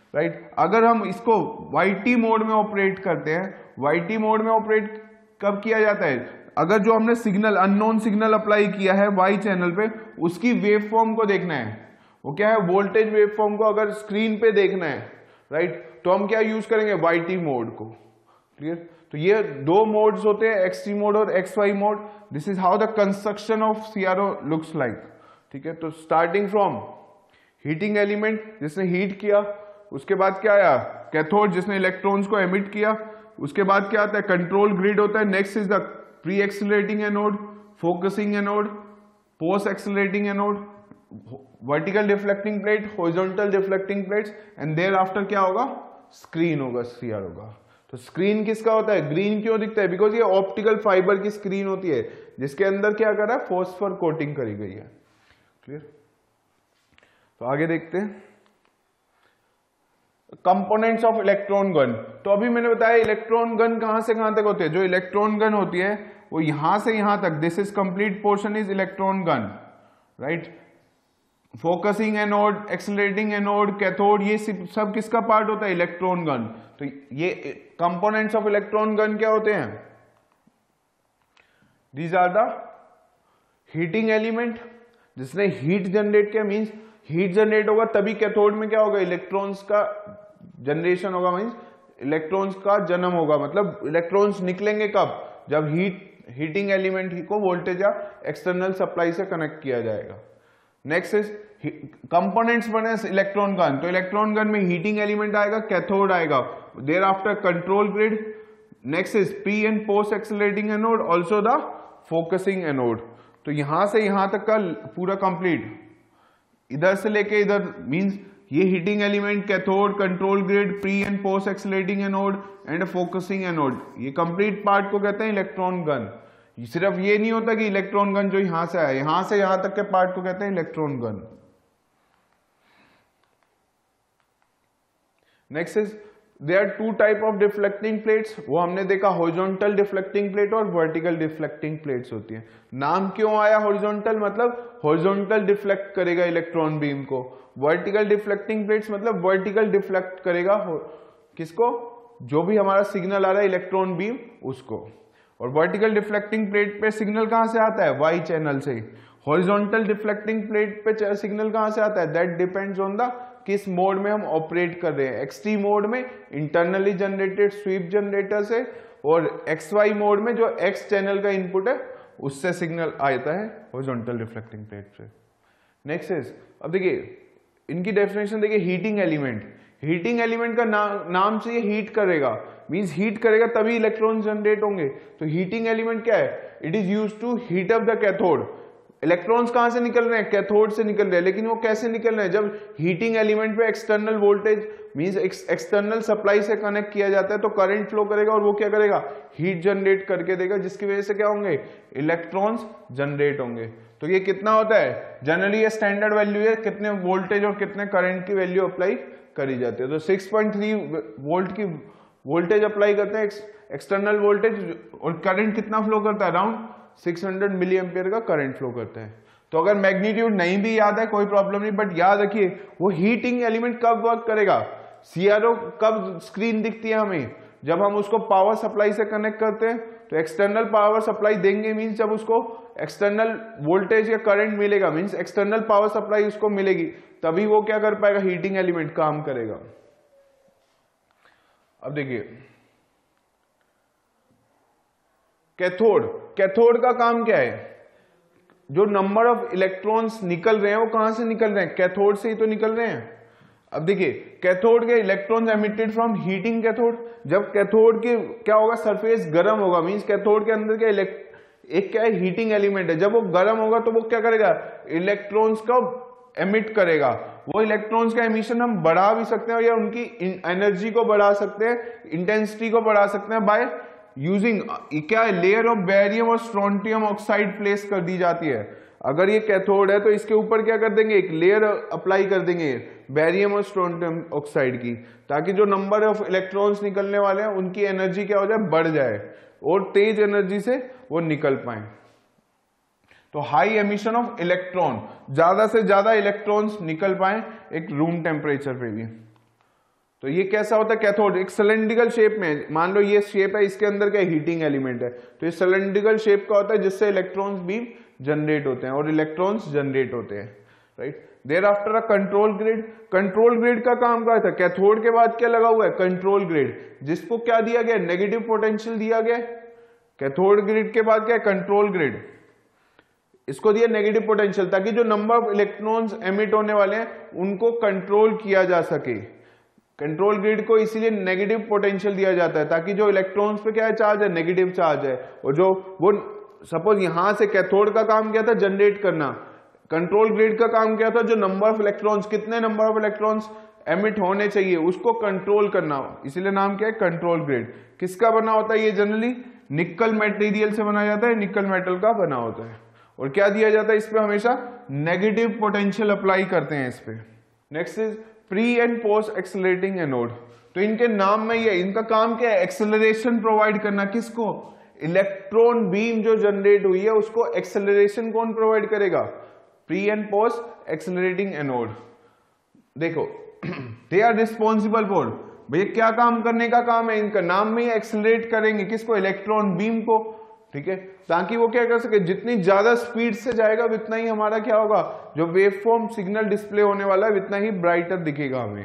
Right. अगर हम इसको वाई टी मोड में ऑपरेट करते हैं, वाई टी मोड में ऑपरेट कब किया जाता है, अगर जो हमने सिग्नल अननोन सिग्नल अप्लाई किया है वाई चैनल पे, उसकी वेव फॉर्म को देखना है, वो क्या है वोल्टेज वेव फॉर्म को अगर स्क्रीन पे देखना है, राइट, तो हम क्या यूज करेंगे वाई टी मोड को। क्लियर। तो ये दो मोड्स होते हैं, एक्स टी मोड और X Y mode. This is how the construction of CRO looks like. ठीक है, तो स्टार्टिंग फ्रॉम हीटिंग एलिमेंट जिसने हीट किया, उसके बाद क्या आया कैथोड जिसने इलेक्ट्रॉन्स को एमिट किया, उसके बाद क्या आता है कंट्रोल ग्रिड होता है। Next is the pre accelerating anode, focusing anode, post accelerating anode, vertical deflecting plate, horizontal deflecting plates, and thereafter क्या होगा स्क्रीन होगा, सीआर होगा। तो स्क्रीन किसका होता है, ग्रीन क्यों दिखता है, बिकॉज ये ऑप्टिकल फाइबर की स्क्रीन होती है जिसके अंदर क्या कर रहा है फॉस्फर कोटिंग करी गई है। क्लियर। तो आगे देखते हैं कंपोनेंट्स ऑफ इलेक्ट्रॉन गन। तो अभी मैंने बताया इलेक्ट्रॉन गन कहां से कहां तक होते हैं। जो इलेक्ट्रॉन गन होती है वो यहां से यहां तक, this is complete portion is electron gun, right. Focusing anode, accelerating anode, cathode, ये सब किसका पार्ट होता है इलेक्ट्रॉन गन। तो ये कंपोनेंट्स ऑफ इलेक्ट्रॉन गन क्या होते हैं, these are the heating element जिसने हीट जनरेट किया, मींस हीट जनरेट होगा तभी कैथोड में क्या होगा इलेक्ट्रॉन्स का जनरेशन होगा, मींस इलेक्ट्रॉन्स का जन्म होगा। मतलब इलेक्ट्रॉन्स निकलेंगे कब, जब हीट हीटिंग एलिमेंट को वोल्टेज या एक्सटर्नल सप्लाई से कनेक्ट किया जाएगा। नेक्स्ट इज कंपोनेंट्स बने इलेक्ट्रॉन गन। तो इलेक्ट्रॉन गन में हीटिंग एलिमेंट आएगा, कैथोड आएगा, thereafter control grid, next is pre and post accelerating anode, also the focusing anode. तो यहां से यहां तक का पूरा कंप्लीट, इधर से लेके इधर, मींस ये heating element, cathode, control grid, pre and post accelerating anode and focusing anode, ये कंप्लीट पार्ट को कहते हैं इलेक्ट्रॉन गन। सिर्फ ये नहीं होता कि इलेक्ट्रॉन गन जो यहां से आया, यहां से यहां तक के पार्ट को कहते हैं electron gun. Next is there are two type of deflecting plates. वो हमने देखा हॉरिजॉन्टल डिफ्लेक्टिंग प्लेट और वर्टिकल डिफ्लेक्टिंग प्लेट्स होती हैं। नाम क्यों आया हॉरिजॉन्टल, मतलब हॉरिजॉन्टल डिफ्लेक्ट करेगा इलेक्ट्रॉन बीम को। वर्टिकल डिफ्लेक्टिंग प्लेट्स मतलब वर्टिकल डिफ्लेक्ट करेगा किसको, जो भी हमारा सिग्नल आ रहा है इलेक्ट्रॉन बीम उसको। और वर्टिकल डिफ्लेक्टिंग प्लेट पे सिग्नल कहां से आता है, वाई चैनल से। हॉरिजॉन्टल डिफ्लेक्टिंग प्लेट पे सिग्नल कहां से आता है, दैट डिपेंड्स ऑन द किस मोड में हम ऑपरेट कर रहे हैं। एक्सटी मोड में इंटरनली जनरेटेड स्वीप जनरेटर से, और एक्स वाई मोड में जो एक्स चैनल का इनपुट है उससे सिग्नल आता है हॉरिजॉन्टल डिफ्लेक्टिंग प्लेट से। नेक्स्ट इज, अब देखिए इनकी डेफिनेशन देखिए, हीटिंग एलिमेंट। हीटिंग एलिमेंट का ना, नाम से ये हीट करेगा, मींस हीट करेगा तभी इलेक्ट्रॉन जनरेट होंगे। तो हीटिंग एलिमेंट क्या है, it is used to heat up the cathode. Electrons कहां से निकल रहे हैं, कैथोड से निकल रहे हैं, लेकिन वो कैसे निकल रहे हैं, जब हीटिंग एलिमेंट पे external voltage means external supply से कनेक्ट किया जाता है तो करंट फ्लो करेगा और वो क्या करेगा, हीट जनरेट करके देगा, जिसकी वजह से क्या होंगे, इलेक्ट्रॉन्स जनरेट होंगे। तो ये कितना होता है, जनरली ये स्टैंडर्ड वैल्यू है, कितने वोल्टेज और कितने करंट की वैल्यू अप्लाई करी जाती है। तो सिक्स पॉइंट थ्री वोल्ट की वोल्टेज अप्लाई करते हैं एक्सटर्नल वोल्टेज, और करंट कितना फ्लो करता है, around six hundred milliampere का करंट फ्लो करता है। तो अगर मैग्नीट्यूड नहीं भी याद है कोई प्रॉब्लम नहीं, बट याद रखिए वो हीटिंग एलिमेंट कब वर्क करेगा, सीआरओ कब स्क्रीन दिखती है हमें, जब हम उसको पावर सप्लाई से कनेक्ट करते हैं। तो एक्सटर्नल पावर सप्लाई देंगे मींस जब उसको एक्सटर्नल वोल्टेज या करंट मिलेगा, मींस एक्सटर्नल पावर सप्लाई उसको मिलेगी, तभी वो क्या कर पाएगा, हीटिंग एलिमेंट काम करेगा। अब देखिए कैथोड, कैथोड का काम क्या है, जो नंबर ऑफ इलेक्ट्रॉन्स निकल रहे हैं वो कहां से निकल रहे हैं, कैथोड से ही तो निकल रहे हैं। अब देखिए कैथोड के electrons emitted from heating cathode, जब कैथोड के क्या होगा, सरफेस गर्म होगा, मींस कैथोड के अंदर क्या एक क्या है, हीटिंग एलिमेंट है, जब वो गर्म होगा तो वो क्या करेगा, इलेक्ट्रॉन्स को एमिट करेगा। वो इलेक्ट्रॉन्स का एमिशन हम बढ़ा भी सकते हैं या उनकी एनर्जी को बढ़ा सकते हैं, इंटेंसिटी को बढ़ा सकते हैं बाय यूजिंग क्या है, लेयर ऑफ बेरियम और स्ट्रोंटियम ऑक्साइड प्लेस कर दी जाती है। अगर ये कैथोड है तो इसके ऊपर क्या कर देंगे, एक लेयर अप्लाई कर देंगे बेरियम और स्ट्रोंटियम ऑक्साइड की, ताकि जो नंबर ऑफ इलेक्ट्रॉन्स निकलने वाले हैं उनकी एनर्जी क्या हो जाए, बढ़ जाए और तेज एनर्जी से वो निकल पाए। तो हाई एमिशन ऑफ इलेक्ट्रॉन, ज्यादा से ज्यादा इलेक्ट्रॉन्स निकल पाए एक रूम टेम्परेचर पे भी। तो ये कैसा होता है कैथोड, एक सिलेंड्रिकल शेप में, मान लो ये शेप है, इसके अंदर क्या हीटिंग एलिमेंट है, तो ये सिलेंड्रिकल शेप का होता है जिससे इलेक्ट्रॉन्स बीम जनरेट होते हैं और इलेक्ट्रॉन्स जनरेट होते हैं, right. Thereafter a control grid, control grid का काम क्या था, कैथोड के बाद क्या लगा हुआ है, कंट्रोल ग्रिड, जिसको क्या दिया गया, नेगेटिव पोटेंशियल दिया गया। कैथोड ग्रिड के बाद क्या है, कंट्रोल ग्रिड, इसको दिया नेगेटिव पोटेंशियल ताकि जो नंबर ऑफ इलेक्ट्रॉन्स एमिट होने वाले हैं उनको कंट्रोल किया जा सके। कंट्रोल ग्रिड को इसीलिए नेगेटिव पोटेंशियल दिया जाता है ताकि जो इलेक्ट्रॉन्स पे क्या है, चार्ज है, नेगेटिव चार्ज है, और जो वो सपोज यहां से कैथोड का काम क्या था, जनरेट करना, कंट्रोल ग्रिड का काम क्या था, जो नंबर ऑफ इलेक्ट्रॉन्स, कितने नंबर ऑफ इलेक्ट्रॉन्स एमिट होने चाहिए उसको कंट्रोल करना, इसीलिए नाम क्या है, कंट्रोल ग्रिड। किसका बना होता है ये, जनरली निकल मटेरियल से बनाया जाता है, निकल मेटल का बना होता है, और क्या दिया जाता है इस पे, हमेशा नेगेटिव पोटेंशियल अप्लाई करते हैं इस पे। Next is pre and post accelerating anode. तो इनके नाम में ये, इनका काम क्या है, एक्सेलरेशन प्रोवाइड करना, किसको, इलेक्ट्रॉन बीम जो जनरेट हुई है उसको एक्सेलरेशन कौन प्रोवाइड करेगा, pre and post accelerating anode. देखो दे आर रिस्पॉन्सिबल फॉर, भैया क्या काम करने का काम है इनका, नाम में ही एक्सेलरेट करेंगे किसको, इलेक्ट्रॉन बीम को, ठीक है, ताकि वो क्या कर सके, जितनी ज्यादा स्पीड से जाएगा उतना ही हमारा क्या होगा, जो वेवफॉर्म सिग्नल डिस्प्ले होने वाला है उतना ही ब्राइटर दिखेगा हमें।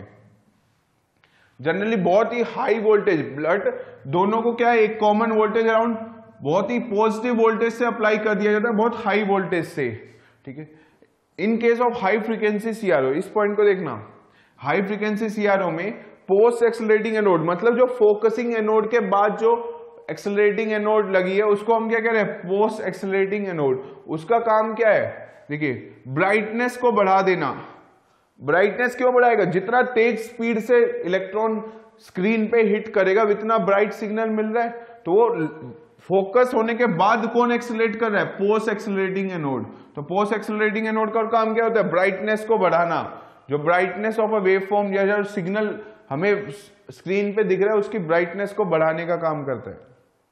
जनरली बहुत ही हाई वोल्टेज, बट दोनों को क्या है, एक कॉमन वोल्टेज अराउंड बहुत ही पॉजिटिव वोल्टेज से अप्लाई कर दिया जाता है, बहुत हाई वोल्टेज से, ठीक है। In case of high frequency CRO, इस पॉइंट को देखना, हाई फ्रीक्वेंसी सीआरओ में पोस्ट एक्सेलरेटिंग एनोड, मतलब जो फोकसिंग एनोड के बाद जो एक्सेलरेटिंग एनोड लगी है उसको हम क्या कह रहे हैं, पोस्ट एक्सेलरेटिंग एनोड। उसका काम क्या है, देखिए ब्राइटनेस को बढ़ा देना। ब्राइटनेस क्यों बढ़ाएगा, जितना तेज स्पीड से इलेक्ट्रॉन स्क्रीन पे हिट करेगा उतना ब्राइट सिग्नल मिल रहा है, तो वो फोकस होने के बाद कौन एक्सेलरेट कर रहा है, पोस्ट एक्सेलरेटिंग एनोड। तो पोस्ट एक्सेलरेटिंग एनोड का काम क्या होता है, ब्राइटनेस को बढ़ाना, जो ब्राइटनेस ऑफ अ वेवफॉर्म या जो सिग्नल हमें स्क्रीन पे दिख रहा है उसकी ब्राइटनेस को बढ़ाने का काम करता है।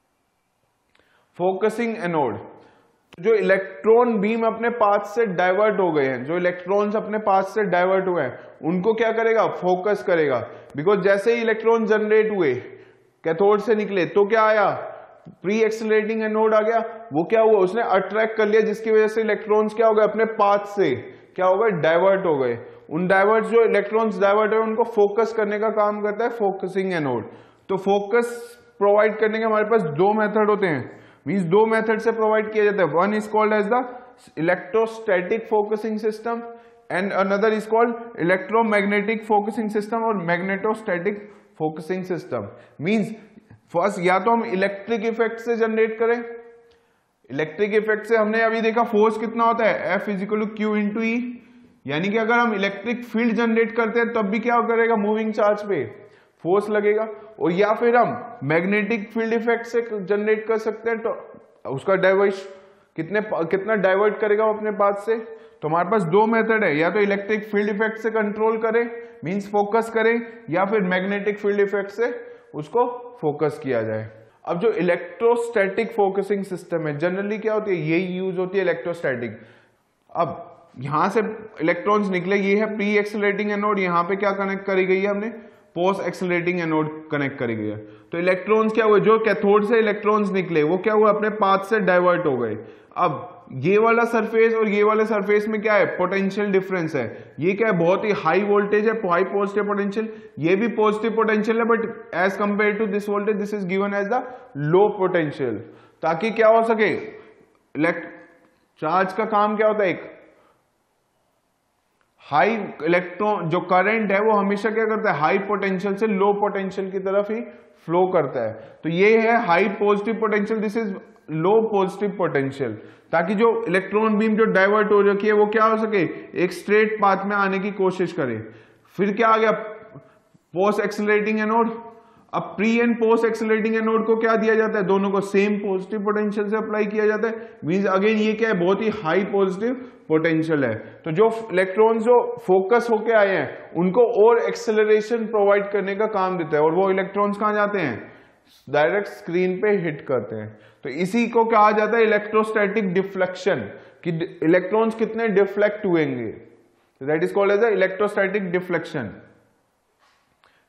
फोकसिंग एनोड, जो इलेक्ट्रॉन बीम अपने पाथ से डाइवर्ट हो गए हैं, जो इलेक्ट्रॉन्स अपने पाथ से डाइवर्ट हुए हैं उनको क्या करेगा, फोकस करेगा। बिकॉज जैसे ही इलेक्ट्रॉन जनरेट हुए कैथोड से निकले तो क्या आया, प्री एक्सेलरेटिंग एनोड आ गया, वो क्या हुआ, उसने अट्रैक्ट कर लिया, जिसकी वजह से इलेक्ट्रॉन्स क्या हो गए, अपने पाथ से क्या हो गए, डाइवर्ट हो गए। उन डाइवर्ट जो इलेक्ट्रॉन्स डाइवर्ट हुए उनको फोकस करने का काम करता है फोकसिंग एनोड। तो फोकस प्रोवाइड करने के हमारे पास दो मेथड होते हैं, मींस दो मेथड से प्रोवाइड किया जाता है। One is called as the electrostatic focusing system and another is called electromagnetic focusing system और मैग्नेटोस्टैटिक फोकसिंग सिस्टम। मींस फर्स्ट या तो हम इलेक्ट्रिक इफेक्ट से जनरेट करें, इलेक्ट्रिक इफेक्ट से हमने अभी देखा फोर्स कितना होता है, F is equal to Q into E, यानी कि अगर हम इलेक्ट्रिक फील्ड जनरेट करते हैं तब भी क्या करेगा, मूविंग चार्ज पे फोर्स लगेगा। और या फिर हम मैग्नेटिक फील्ड इफेक्ट से जनरेट कर सकते हैं, तो उसका डाइवर्स कितने कितना डाइवर्ट करेगा वो अपने पाथ से। तो हमारे पास दो मेथड है, या तो इलेक्ट्रिक फील्ड इफेक्ट से कंट्रोल करें मींस फोकस करें, या फिर मैग्नेटिक फील्ड इफेक्ट से उसको फोकस किया जाए। अब जो इलेक्ट्रोस्टैटिक फोकसिंग सिस्टम है जनरली क्या होती है, यही यूज होती है इलेक्ट्रोस्टैटिक। अब यहां से इलेक्ट्रॉन्स निकले, ये है प्री एक्सेलरेटिंग एनोड, यहां पे क्या कनेक्ट करी गई है हमने, पोस्ट एक्सेलरेटिंग एनोड कनेक्ट करी गई है। तो इलेक्ट्रॉन्स क्या हुए, जो कैथोड से इलेक्ट्रॉन्स निकले वो क्या हुआ, अपने पाथ से डाइवर्ट हो गए। अब ये वाला सरफेस और ये वाले सरफेस में क्या है, पोटेंशियल डिफरेंस है। ये क्या है, बहुत ही हाई वोल्टेज है, हाई पॉजिटिव पोटेंशियल, ये भी पॉजिटिव पोटेंशियल है, but as compare to this voltage this is given as the low potential, ताकि क्या हो सके, चार्ज का काम क्या होता है, एक हाई इलेक्ट्रॉन जो करंट है वो हमेशा क्या करता है, हाई पोटेंशियल से लो पोटेंशियल की तरफ ही फ्लो करता है। तो ये है high positive potential, this is low positive potential, ताकि जो इलेक्ट्रॉन बीम जो डाइवर्ट हो रखी है वो क्या हो सके, एक स्ट्रेट पाथ में आने की कोशिश करे। फिर क्या आ गया, पोस्ट एक्सेलरेटिंग एनोड। अब pre and post accelerating anode को क्या दिया जाता है, दोनों को सेम पॉजिटिव पोटेंशियल से अप्लाई किया जाता है। मींस अगेन ये क्या है, बहुत ही हाई पॉजिटिव पोटेंशियल है। तो जो इलेक्ट्रॉन्स जो फोकस होके आए हैं उनको और एक्सेलरेशन प्रोवाइड करने का काम देता है, और वो इलेक्ट्रॉन्स कहां जाते हैं, डायरेक्ट स्क्रीन पे हिट करते हैं। तो इसी को कहा जाता है इलेक्ट्रोस्टैटिक डिफ्लेक्शन, कि इलेक्ट्रॉन्स कितने डिफ्लेक्ट हुएंगे, that is called as the electrostatic deflection.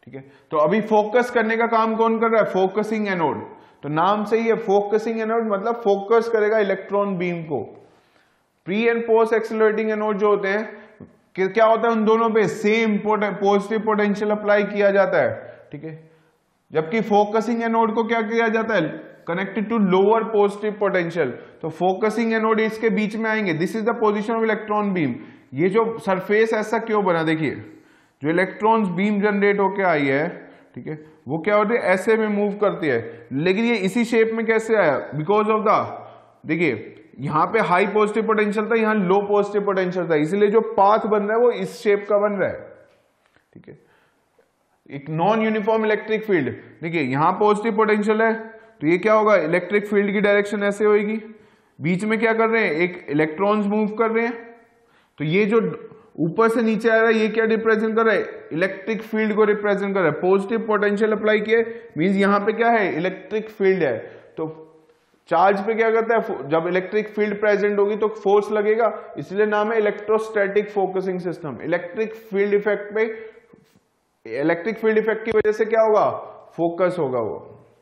ठीक है। तो अभी फोकस करने का काम कौन कर रहा है? Focusing anode. तो नाम से ही है फोकसिंग एनोड, मतलब फोकस करेगा इलेक्ट्रॉन बीम को। Pre and post accelerating anode जो होते हैं, क्या होता है उन दोनों पे सेम पॉजिटिव पोटेंशियल अप्लाई किया जाता है, ठीक है। जबकि फोकसिंग एनोड को क्या किया जाता है? Connected to lower positive potential. तो फोकसिंग एनोड इसके बीच में आएंगे। This is the position of electron beam. ये जो सरफेस ऐसा क्यों बना, देखिए जो इलेक्ट्रॉन्स बीम जनरेट होके आई है, ठीक है, वो क्या होती है? ऐसे में मूव करती है। लेकिन ये इसी शेप में कैसे आया? बिकॉज ऑफ द, देखिए यहां पे हाई पॉजिटिव पोटेंशियल था, यहां लो पॉजिटिव पोटेंशियल था, इसलिए जो पाथ बन रहा है वो इस शेप का बन रहा है, ठीक है। एक नॉन यूनिफॉर्म इलेक्ट्रिक फील्ड, देखिए यहां पॉजिटिव पोटेंशियल है, तो ये क्या होगा? इलेक्ट्रिक फील्ड की डायरेक्शन ऐसे होगी। बीच में क्या कर रहे हैं? एक इलेक्ट्रॉन्स मूव कर रहे हैं, तो ये जो ऊपर से नीचे आ रहा है ये क्या रिप्रेजेंट कर रहा है? इलेक्ट्रिक फील्ड को रिप्रेजेंट कर रहा है। पॉजिटिव पोटेंशियल अप्लाई किए मींस यहां पे क्या है? इलेक्ट्रिक फील्ड है। तो चार्ज पे क्या करता है? जब इलेक्ट्रिक फील्ड प्रेजेंट होगी तो फोर्स लगेगा, इसलिए नाम है electrostatic focusing system. Electric field effect पे, इलेक्ट्रिक फील्ड इफेक्ट की वजह से क्या होगा? फोकस होगा वो।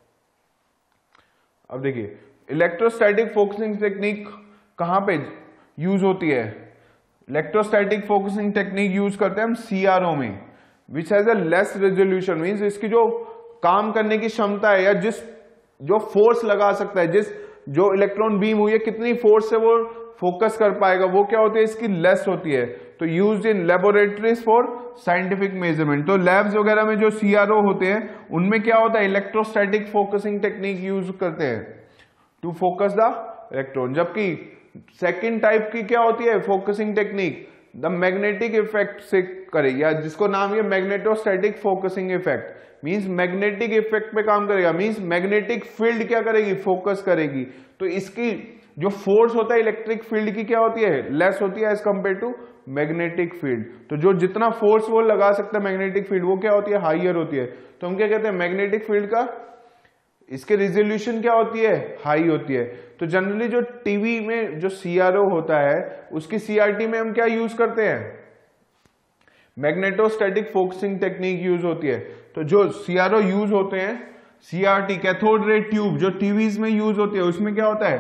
अब देखिए इलेक्ट्रोस्टैटिक फोकसिंग टेक्निक कहां पे यूज होती है? इलेक्ट्रोस्टैटिक फोकसिंग टेक्निक यूज करते हैं हम सीआरओ में, which has a less resolution. मींस इसकी जो काम करने की क्षमता है या जिस जो फोर्स लगा सकता है, जिस जो इलेक्ट्रॉन बीम हुई है कितनी फोर्स से वो फोकस कर पाएगा, वो क्या होती है? इसकी लेस होती है। तो used in laboratories for scientific measurement. तो लैब्स वगैरह में जो सीआरओ होते हैं उनमें क्या होता है? इलेक्ट्रोस्टैटिक फोकसिंग टेक्निक यूज करते हैं टू फोकस द इलेक्ट्रॉन। जबकि सेकेंड टाइप की क्या होती है focusing technique? The magnetic effect से करे, या जिसको नाम है magnetostatic focusing effect. Means magnetic effect पे काम करेगा, मींस मैग्नेटिक फील्ड क्या करेगी? फोकस करेगी। तो इसकी जो फोर्स होता है इलेक्ट्रिक फील्ड की क्या होती है? लेस होती है as compare to magnetic field. तो जो जितना फोर्स वो लगा सकता है मैग्नेटिक फील्ड, वो क्या होती है? हाइयर होती है। तो हम क्या कहते हैं? मैग्नेटिक फील्ड का इसके रिजोल्यूशन क्या होती है? हाई होती है। तो जनरली जो टीवी में जो सीआरओ होता है उसकी सीआरटी में हम क्या यूज करते हैं? मैग्नेटोस्टैटिक फोकसिंग टेक्निक यूज होती है। तो जो सीआरओ यूज होते हैं, सीआरटी कैथोड रे ट्यूब जो टीवीज में यूज होती है, उसमें क्या होता है?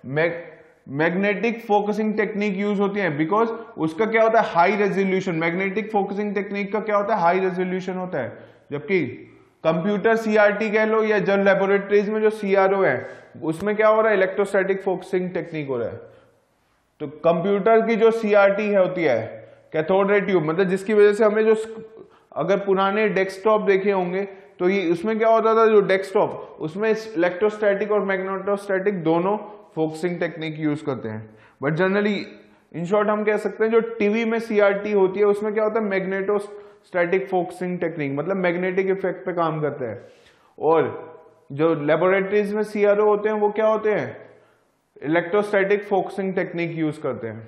मैग्नेटिक फोकसिंग टेक्निक यूज होती है, बिकॉज उसका क्या होता है? High resolution. Magnetic focusing technique का क्या होता है? हाई रेजोल्यूशन होता है। जबकि कंप्यूटर सीआरटी कह लो या जब लेबोरेटरीज में जो सीआरओ है उसमें क्या हो रहा है? इलेक्ट्रोस्टैटिक फोकसिंग टेक्निक हो रहा है। तो कंप्यूटर की जो सीआरटी है होती है कैथोड रे ट्यूब, मतलब जिसकी वजह से हमें जो, अगर पुराने डेस्कटॉप देखे होंगे तो ये उसमें क्या होता था? जो डेस्कटॉप उसमें इलेक्ट्रोस्टैटिक और मैग्नेटोस्टैटिक दोनों फोकसिंग टेक्निक यूज करते हैं। बट जनरली इन शॉर्ट हम कह सकते हैं जो टीवी में सीआरटी होती है उसमें क्या होता है? मैग्नेटोस्टैटिक फोकसिंग टेक्निक, मतलब मैग्नेटिक इफेक्ट पे काम करते हैं। और जो लेबोरेटरीज में सीआरओ होते हैं वो क्या होते हैं? इलेक्ट्रोस्टैटिक फोकसिंग टेक्निक यूज करते हैं।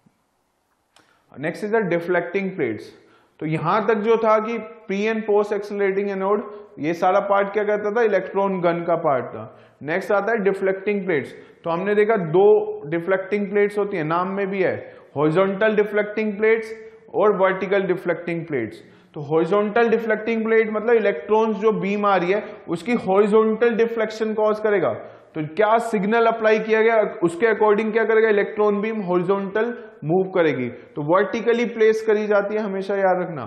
Next is the deflecting plates. तो यहां तक जो था कि pre and post accelerating anode, ये सारा पार्ट क्या कहता था? इलेक्ट्रॉन गन का पार्ट था। नेक्स्ट आता है डिफ्लेक्टिंग प्लेट्स। तो हमने देखा दो डिफ्लेक्टिंग प्लेट्स होती है, नाम में भी है, हॉरिजॉन्टल डिफ्लेक्टिंग प्लेट्स और वर्टिकल डिफ्लेक्टिंग प्लेट्स। तो हॉरिजॉन्टल डिफ्लेक्टिंग प्लेट मतलब इलेक्ट्रॉन्स जो बीम आ रही है उसकी हॉरिजॉन्टल डिफ्लेक्शन कॉज करेगा। तो क्या सिग्नल अप्लाई किया गया उसके अकॉर्डिंग क्या करेगा? इलेक्ट्रॉन बीम हॉरिजॉन्टल मूव करेगी। तो वर्टिकली प्लेस करी जाती है, हमेशा याद रखना।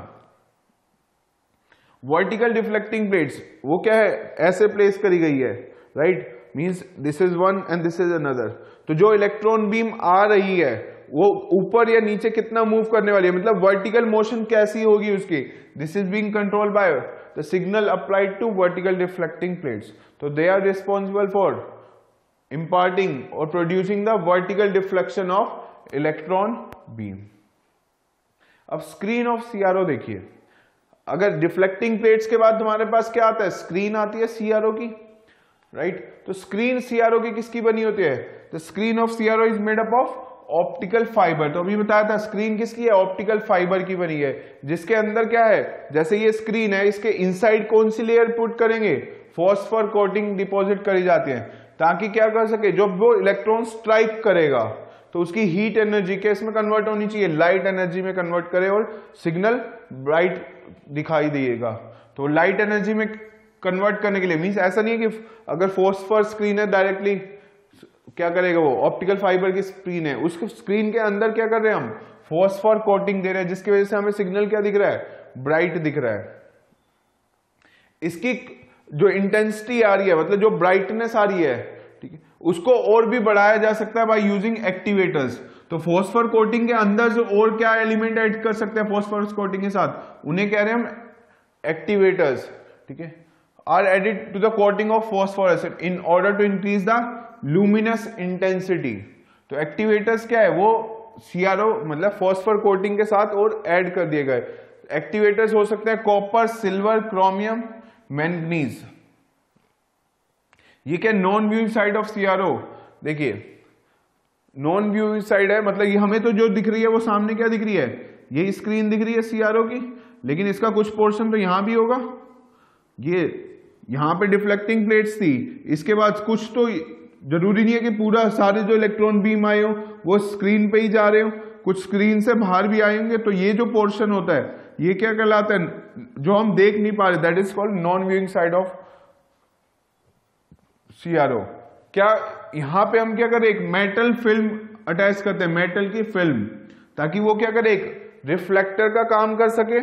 वर्टिकल डिफ्लेक्टिंग प्लेट्स वो क्या है? ऐसे प्लेस करी गई है, right? Means this is one and this is another. तो जो इलेक्ट्रॉन बीम आ रही है वो ऊपर या नीचे कितना मूव करने वाली है, मतलब वर्टिकल मोशन कैसी होगी उसकी, this is being controlled by the signal applied to vertical deflecting plates. तो they are responsible for imparting or producing the vertical deflection of electron beam। अब स्क्रीन ऑफ सीआरओ देखिए, अगर डिफ्लेक्टिंग प्लेट्स के बाद तुम्हारे पास क्या आता है? स्क्रीन आती है सीआरओ की, राइट? तो स्क्रीन सीआरओ की किसकी बनी होती है? The screen of CRO is made up of optical fibre. तो अभी बताया था स्क्रीन किसकी है? ऑप्टिकल फाइबर की बनी है, जिसके अंदर क्या है? जैसे ये स्क्रीन है, इसके इनसाइड कौन सी लेयर पुट करेंगे? फॉस्फर कोटिंग डिपॉजिट करी जाती है, ताकि क्या कर सके? जब वो इलेक्ट्रॉन स्ट्राइक करेगा तो उसकी हीट एनर्जी कैसे में कन्वर्ट होनी चाहिए, लाइट एनर्जी में कन्वर्ट करे और सिग्नल ब्राइट दिखाई देगा। तो लाइट एनर्जी में कन्वर्ट करने के लिए मींस ऐसा नहीं है कि अगर फॉस्फर स्क्रीन है डायरेक्टली क्या करेगा, वो ऑप्टिकल फाइबर की स्क्रीन है, उस स्क्रीन के अंदर क्या कर रहे हैं हम, फॉस्फर कोटिंग दे रहे हैं, जिसकी वजह से हमें सिग्नल क्या दिख रहा है, ब्राइट दिख रहा है। इसकी जो इंटेंसिटी आ रही है, मतलब जो ब्राइटनेस आ रही है, ठीक है, उसको और भी बढ़ाया जा सकता है बाय यूजिंग एक्टिवेटर्स। तो फॉस्फर कोटिंग के अंदर जो और क्या एलिमेंट ऐड कर सकते हैं फॉस्फोरस कोटिंग के साथ, उन्हें कह रहे हैं हम एक्टिवेटर्स, ठीक है, are added to the coating of phosphorus in order to increase the luminous intensity. तो एक्टिवेटर्स क्या है, वो सीआरओ मतलब फॉस्फर कोटिंग के साथ और ऐड कर दिए गए। एक्टिवेटर्स हो सकते हैं कॉपर, सिल्वर, क्रोमियम, मैंगनीज। ये क्या non viewing side of CRO, देखिए नॉन व्यूइंग साइड है, मतलब ये हमें तो जो दिख रही है वो सामने क्या दिख रही है, ये स्क्रीन दिख रही है सीआरओ की, लेकिन इसका कुछ पोर्शन तो यहां भी होगा, ये यहां पे डिफ्लेक्टिंग प्लेट्स थी, इसके बाद कुछ तो जरूरी नहीं है कि पूरा सारे जो इलेक्ट्रॉन बीम आए हो वो स्क्रीन पे ही जा रहे हो, कुछ स्क्रीन से बाहर भी आएंगे। तो ये जो पोर्शन होता है ये क्या कहलाता है, जो हम देख नहीं पा रहे, that is called non viewing side of CRO. क्या यहां पे हम क्या करें, एक मेटल फिल्म अटैच करते हैं, मेटल की फिल्म, ताकि वो क्या करे, एक रिफ्लेक्टर का काम कर सके।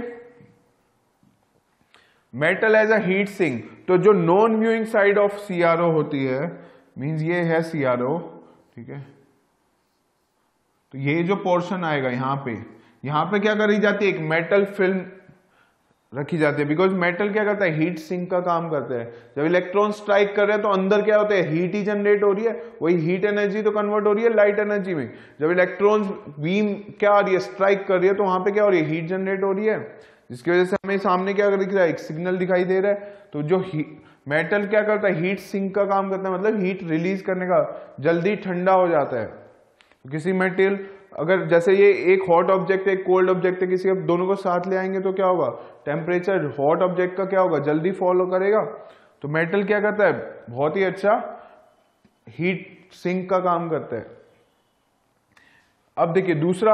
Metal as a heat sink. तो जो non viewing side of CRO होती है, मींस ये है सीआरओ, ठीक है, तो ये जो पोर्शन आएगा यहां पे, यहां पे क्या करी जाती है, एक मेटल फिल्म रखी जाती है, बिकॉज मेटल क्या करता है, हीट सिंक का काम करता है। जब इलेक्ट्रॉन स्ट्राइक कर रहे हैं तो अंदर क्या होता है, हीट ही जनरेट हो रही है, वही हीट एनर्जी तो कन्वर्ट हो रही है लाइट एनर्जी में। जब इलेक्ट्रॉन्स बीम क्या आ रही है, स्ट्राइक कर रही है, तो वहां पे क्या हो रही है, हीट जनरेट हो रही है, जिसकी वजह से हमें सामने क्या दिख रहा है, एक सिग्नल दिखाई दे रहा है। तो जो मेटल क्या करता है, हीट सिंक का काम करता है, मतलब हीट रिलीज करने का, जल्दी ठंडा हो जाता है। तो किसी मेटेरियल अगर जैसे ये एक हॉट ऑब्जेक्ट है, एक कोल्ड ऑब्जेक्ट है, किसी अब दोनों को साथ ले आएंगे तो क्या होगा, टेम्परेचर हॉट ऑब्जेक्ट का क्या होगा, जल्दी फॉलो करेगा। तो मेटल क्या करता है, बहुत ही अच्छा हीट सिंक का काम करता है। अब देखिए दूसरा,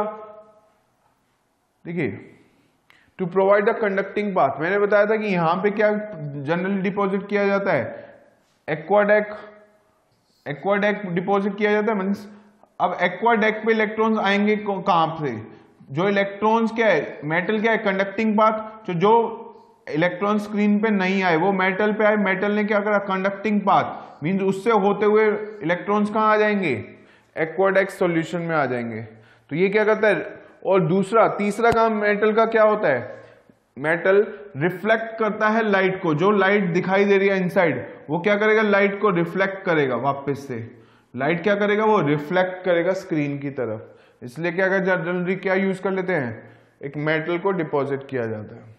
देखिए to provide the conducting path, मैंने बताया था कि यहां पे क्या जनरली डिपॉजिट किया जाता है, एक्वाडेक, एक्वाडेक डिपॉजिट किया जाता है। मींस अब एक्वाडेक पे इलेक्ट्रॉन्स आएंगे कहां से, जो इलेक्ट्रॉन्स क्या है, मेटल क्या है, कंडक्टिंग पाथ, तो जो इलेक्ट्रॉन स्क्रीन पे नहीं आए वो मेटल पे आए, मेटल ने क्या करा, कंडक्टिंग पाथ, मींस उससे होते हुए इलेक्ट्रॉन्स कहां आ जाएंगे, एक्वाडेक सॉल्यूशन में आ जाएंगे। तो ये क्या करता है। और दूसरा तीसरा काम मेटल का क्या होता है, मेटल रिफ्लेक्ट करता है लाइट को, जो लाइट दिखाई दे रही है इनसाइड, वो क्या करेगा, लाइट को रिफ्लेक्ट करेगा वापस से, लाइट क्या करेगा, वो रिफ्लेक्ट करेगा स्क्रीन की तरफ। इसलिए क्या कर जनरली क्या यूज कर लेते हैं, एक मेटल को डिपॉजिट किया जाता है।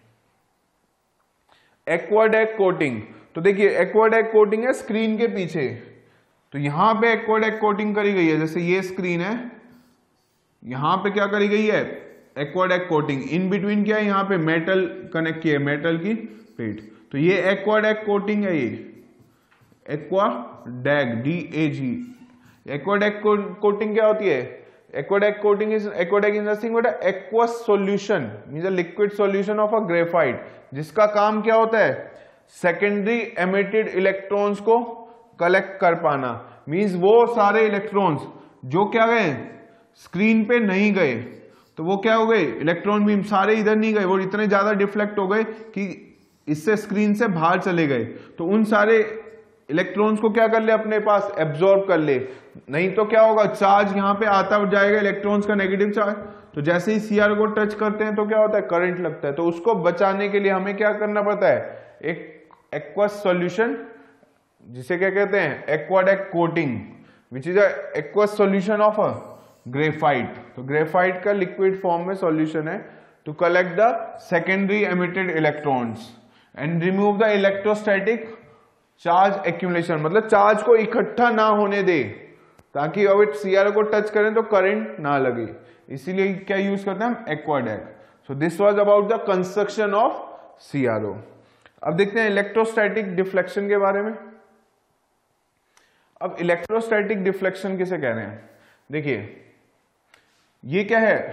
एक्वाडेक कोटिंग, तो देखिए एक्वाडेक कोटिंग है स्क्रीन के पीछे, तो यहां पे एक्वाडेक कोटिंग करी गई है, जैसे ये स्क्रीन है, यहां पे क्या करी गई है, एक्वाडेक कोटिंग, इन बिटवीन क्या है, यहां पे मेटल कनेक्ट किया है, मेटल की प्लेट, तो ये एक्वाडेक कोटिंग है। ये एक्वाडेक, डी ए जी, एक्वाडेक कोटिंग क्या होती है, aquadag coating is aquadag is nothing but aqueous solution, means a liquid solution of a graphite, जिसका काम क्या होता है, सेकेंडरी एमिटेड इलेक्ट्रॉन्स को कलेक्ट कर पाना। मींस वो सारे इलेक्ट्रॉन्स जो क्या गए, स्क्रीन पे नहीं गए, तो वो क्या हो गए, इलेक्ट्रॉन बीम सारे इधर नहीं गए, वो इतने ज्यादा डिफ्लेक्ट हो गए कि इससे स्क्रीन से बाहर चले गए, तो उन सारे इलेक्ट्रॉन्स को क्या कर ले, अपने पास एब्जॉर्ब कर ले। नहीं तो क्या होगा, चार्ज यहां पे आता जाएगा, इलेक्ट्रॉन्स का नेगेटिव चार्ज, तो जैसे ही सीआर को टच करते हैं तो क्या होता है, करंट लगता है। तो उसको बचाने के लिए हमें क्या करना पड़ता है, एक एक्वस सॉल्यूशन, जिसे क्या कहते हैं, aquadag coating, which is a aqueous solution of a graphite. तो ग्रेफाइट का लिक्विड फॉर्म में सॉल्यूशन है to collect the secondary emitted electrons and remove the electrostatic charge accumulation, मतलब चार्ज को इकट्ठा ना होने दे, ताकि अब सीआर को टच करें तो करंट ना लगे। इसीलिए क्या यूज करते हैं हम, aquadag. So this was about the construction of CRO. अब देखते हैं इलेक्ट्रोस्टैटिक डिफ्लेक्शन के बारे में। अब इलेक्ट्रोस्टैटिक डिफ्लेक्शन किसे कह रहे हैं, देखिए ये क्या है,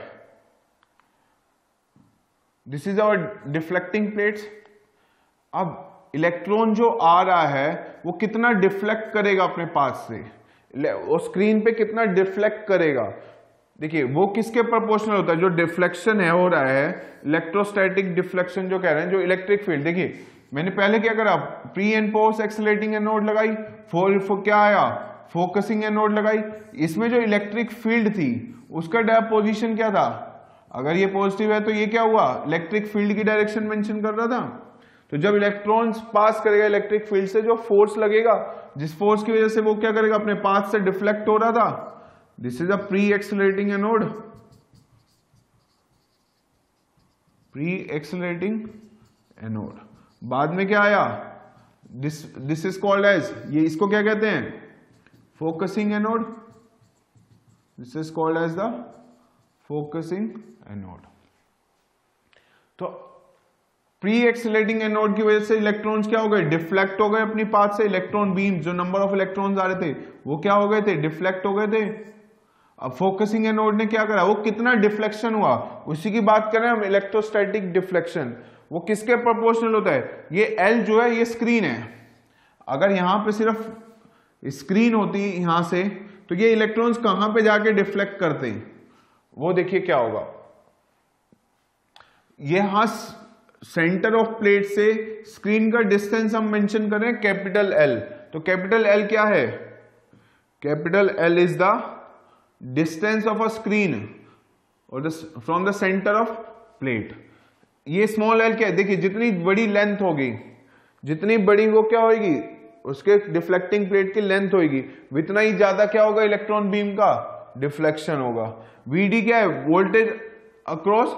this is our deflecting plates. अब इलेक्ट्रॉन जो आ रहा है वो कितना डिफ्लेक्ट करेगा अपने पास से, और स्क्रीन पे कितना डिफ्लेक्ट करेगा। देखिए वो किसके प्रोपोर्शनल होता है, जो डिफ्लेक्शन है हो रहा है, इलेक्ट्रोस्टैटिक डिफ्लेक्शन जो कह रहे हैं, जो इलेक्ट्रिक फील्ड। देखिए मैंने पहले क्या करा, pre and post accelerating anode लगाई, फोर फो, क्या आया, फोकसिंग एनोड लगाई। इसमें जो इलेक्ट्रिक फील्ड थी उसका पोजीशन क्या था, अगर ये पॉजिटिव है तो ये क्या हुआ, इलेक्ट्रिक फील्ड की डायरेक्शन मेंशन कर रहा था। तो जब इलेक्ट्रॉन्स पास करेगा इलेक्ट्रिक फील्ड से, जो फोर्स लगेगा, जिस फोर्स की वजह से वो क्या करेगा, अपने पाथ से डिफ्लेक्ट हो रहा था, this is a pre accelerating anode, pre accelerating anode. बाद में क्या आया, this this is called as, ये इसको क्या कहते हैं, focusing anode, this is called as the focusing anode. तो प्री एक्सिलेटिंग एनोड की वजह से इलेक्ट्रॉन्स क्या हो गए, डिफ्लेक्ट हो गए अपनी पाथ से। इलेक्ट्रॉन बीम, जो नंबर ऑफ इलेक्ट्रॉन्स आ रहे थे वो क्या हो गए थे, डिफ्लेक्ट हो गए थे। अब फोकसिंग एनोड ने क्या करा, वो कितना डिफ्लेक्शन हुआ, उसी की बात कर रहे हैं हम, इलेक्ट्रोस्टैटिक डिफ्लेक्शन। वो किसके प्रोपोर्शनल होता है, ये एल जो है ये स्क्रीन है, अगर यहां पे सिर्फ स्क्रीन होती यहां से, तो ये इलेक्ट्रॉन्स कहां पे जाके डिफ्लेक्ट करते हैं, वो देखिए क्या होगा। ये यहां सेंटर ऑफ प्लेट से स्क्रीन का डिस्टेंस हम मेंशन कर रहे हैं कैपिटल एल। तो कैपिटल एल क्या है, capital L is the distance of a screen और from the centre of plate. ये स्मॉल एल क्या है, देखिए जितनी बड़ी लेंथ होगी, जितनी बड़ी वो क्या होगी, उसके डिफ्लेक्टिंग प्लेट की लेंथ होगी, उतना ही ज्यादा क्या होगा, इलेक्ट्रॉन बीम का डिफ्लेक्शन होगा। वीडी क्या है, वोल्टेज अक्रॉस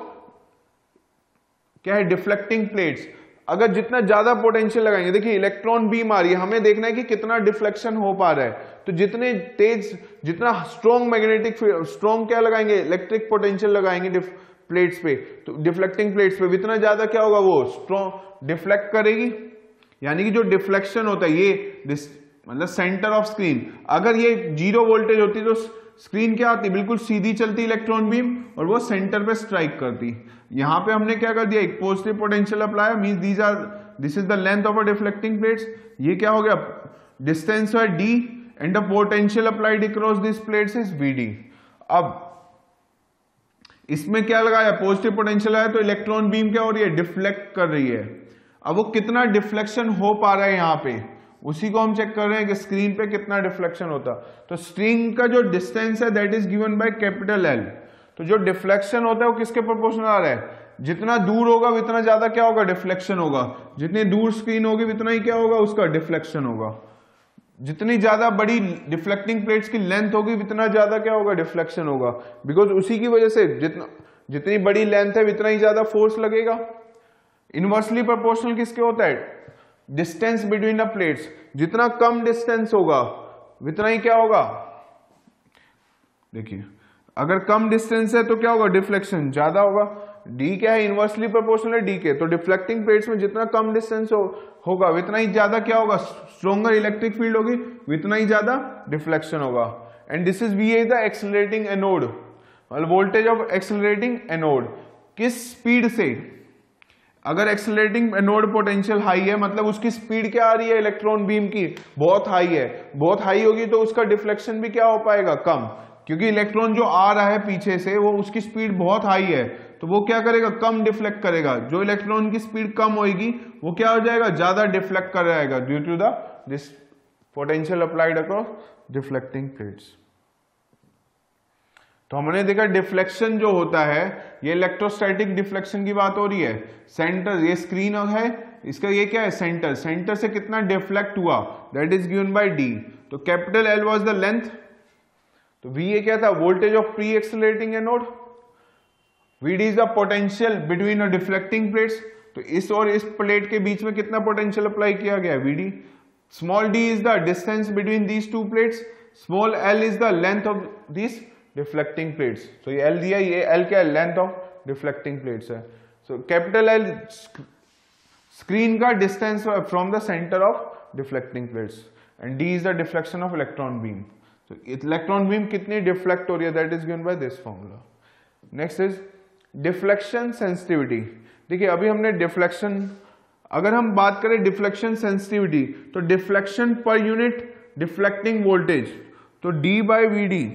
क्या है, डिफ्लेक्टिंग प्लेट्स। अगर जितना ज्यादा पोटेंशियल लगाएंगे, देखिए इलेक्ट्रॉन बीम आ रही है, हमें देखना है कि कितना डिफ्लेक्शन हो पा रहा है। तो जितने तेज, जितना स्ट्रॉन्ग मैग्नेटिक, स्ट्रॉन्ग क्या लगाएंगे, इलेक्ट्रिक पोटेंशियल लगाएंगे प्लेट्स पे, तो डिफ्लेक्टिंग प्लेट्स पे, इतना ज्यादा क्या होगा, वो स्ट्रॉन्ग डिफ्लेक्ट करेगी। यानी कि जो डिफ्लेक्शन होता है ये मतलब सेंटर ऑफ स्क्रीन, अगर ये जीरो वोल्टेज होती तो स्क्रीन क्या आती, बिल्कुल सीधी चलती इलेक्ट्रॉन बीम, और वो सेंटर पे स्ट्राइक करती। यहां पे हमने क्या कर दिया, एक positive potential apply, means these are, this is the length of a deflecting plates. ये क्या हो गया, डिस्टेंस है D, and the potential applied across this plates is VD. अब इसमें क्या लगाया, पॉजिटिव पोटेंशियल आया, तो इलेक्ट्रॉन बीम क्या हो रही है, डिफ्लेक्ट कर रही है। अब वो कितना डिफ्लेक्शन हो पा रहा है यहां पे, उसी को हम चेक कर रहे हैं कि स्क्रीन पे कितना डिफ्लेक्शन होता। तो स्क्रीन का जो डिस्टेंस है that is given by capital L. तो जो डिफ्लेक्शन होता है वो किसके प्रोपोर्शनल आ रहा है, जितना दूर होगा उतना ज्यादा क्या होगा, डिफ्लेक्शन होगा। जितनी दूर स्क्रीन होगी उतना ही क्या होगा, उसका डिफ्लेक्शन होगा। जितनी ज्यादा बड़ी डिफ्लेक्टिंग प्लेट्स की लेंथ होगी उतना ज्यादा क्या होगा, डिफ्लेक्शन होगा। बिकॉज उसी की वजह से जितना जितनी बड़ी लेंथ है उतना ही ज्यादा फोर्स लगेगा। इनवर्सली प्रोपोर्शनल किसके होता है, डिस्टेंस बिटवीन द प्लेट्स। जितना कम डिस्टेंस होगा उतना ही क्या होगा, देखिए अगर कम डिस्टेंस है तो क्या होगा, डिफ्लेक्शन ज्यादा होगा। डी क्या है, इनवर्सली प्रोपोर्शनल है डी के। तो डिफ्लेक्टिंग प्लेट्स में जितना कम डिस्टेंस हो, होगा उतना ही ज्यादा क्या होगा, स्ट्रॉन्गर इलेक्ट्रिक फील्ड होगी, उतना ही ज्यादा डिफ्लेक्शन होगा। And this is V is the accelerating anode, voltage of accelerating anode. किस स्पीड से, अगर एक्सेलरेटिंग एनोड पोटेंशियल हाई है, मतलब उसकी स्पीड क्या आ रही है इलेक्ट्रॉन बीम की, बहुत हाई है। बहुत हाई होगी तो उसका डिफ्लेक्शन भी क्या हो पाएगा, कम, क्योंकि इलेक्ट्रॉन जो आ रहा है पीछे से वो उसकी स्पीड बहुत हाई है, तो वो क्या करेगा, कम डिफ्लेक्ट करेगा। जो इलेक्ट्रॉन की स्पीड कम होगी वो क्या हो जाएगा, ज्यादा डिफ्लेक्ट कर जाएगा due to the this potential applied across deflecting plates. तो हमने देखा डिफ्लेक्शन जो होता है ये इलेक्ट्रोस्टैटिक डिफ्लेक्शन की बात हो रही है। सेंटर, ये स्क्रीन है, इसका ये क्या है, सेंटर। सेंटर से कितना डिफ्लेक्ट हुआ that is given by D. तो capital L was the length, तो वी ये क्या था, voltage of pre accelerating anode. VD is the potential between a deflecting plates. तो इस और इस प्लेट के बीच में कितना पोटेंशियल अप्लाई किया गया, VD. Small D is the distance between these two plates, small L is the length of this deflecting plates. तो ये एल दिया, ये एल क्या है, लेंथ ऑफ डिफ्लेक्टिंग प्लेट्स है। सो कैपिटल एल स्क्रीन का distance from the centre of deflecting plates, and D is the deflection of electron beam. तो electron beam कितनी डिफ्लेक्ट हो रही है that is given by this formula. Next is deflection sensitivity. देखिए अभी हमने deflection, अगर हम बात करें डिफ्लेक्शन सेंसिटिविटी तो deflection per unit deflecting voltage, तो D बाई वी डी,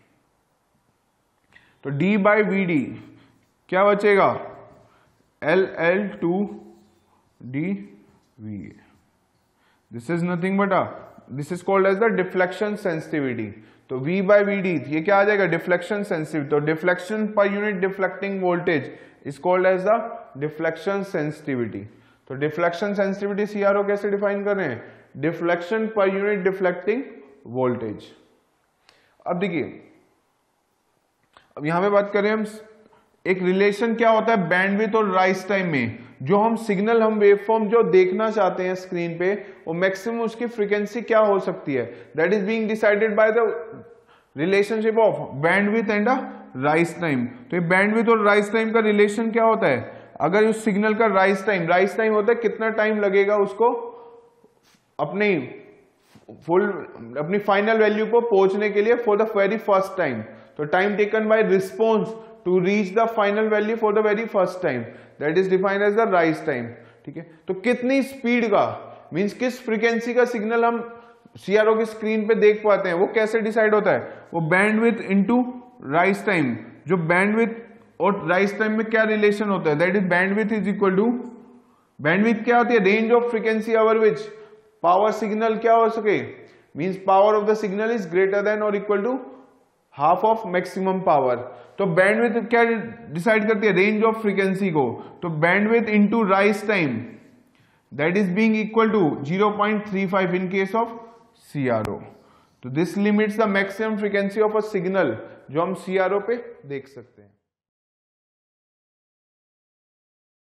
तो D बाई वी डी क्या बचेगा, L L two D V. This is nothing but a this is called as the deflection sensitivity. तो V by V D ये क्या आ जाएगा, deflection sensitivity. तो deflection per unit deflecting voltage is called as the deflection sensitivity. तो deflection sensitivity CRO कैसे define कर रहे हैं, deflection per unit deflecting voltage. अब देखिए अब यहां पे बात करें हम, एक रिलेशन क्या होता है बैंडविड्थ और राइज टाइम में, जो हम सिग्नल हम वेवफॉर्म जो देखना चाहते हैं स्क्रीन पे, वो मैक्सिमम उसकी फ्रीक्वेंसी क्या हो सकती है, that is being decided by the relationship of bandwidth and rise time. तो ये बैंडविड्थ और राइज टाइम का रिलेशन क्या होता है, अगर उस सिग्नल का राइज टाइम, राइज टाइम होता है कितना टाइम लगेगा उसको अपने फुल अपनी फाइनल वैल्यू को पहुंचने के लिए for the very first time. तो time taken by response to reach the final value for the very first time, that is defined as the rise time. ठीक है, तो कितनी स्पीड का मींस किस फ्रीक्वेंसी का सिग्नल हम सीआरओ की स्क्रीन पे देख पाते हैं, वो कैसे डिसाइड होता है, वो बैंडविड्थ इनटू राइज टाइम। जो बैंडविड्थ और राइज टाइम में क्या रिलेशन होता है, that is bandwidth is equal to, bandwidth क्या होती है, range of frequency over which power signal क्या हो सके, means power of the signal is greater than और equal to half of maximum power. तो बैंडविड्थ क्या डिसाइड करती है, रेंज ऑफ फ्रीक्वेंसी को। तो bandwidth into rise time that is being equal to zero point three five in case of CRO. तो this limits the maximum frequency of a signal जो हम CRO पे देख सकते हैं।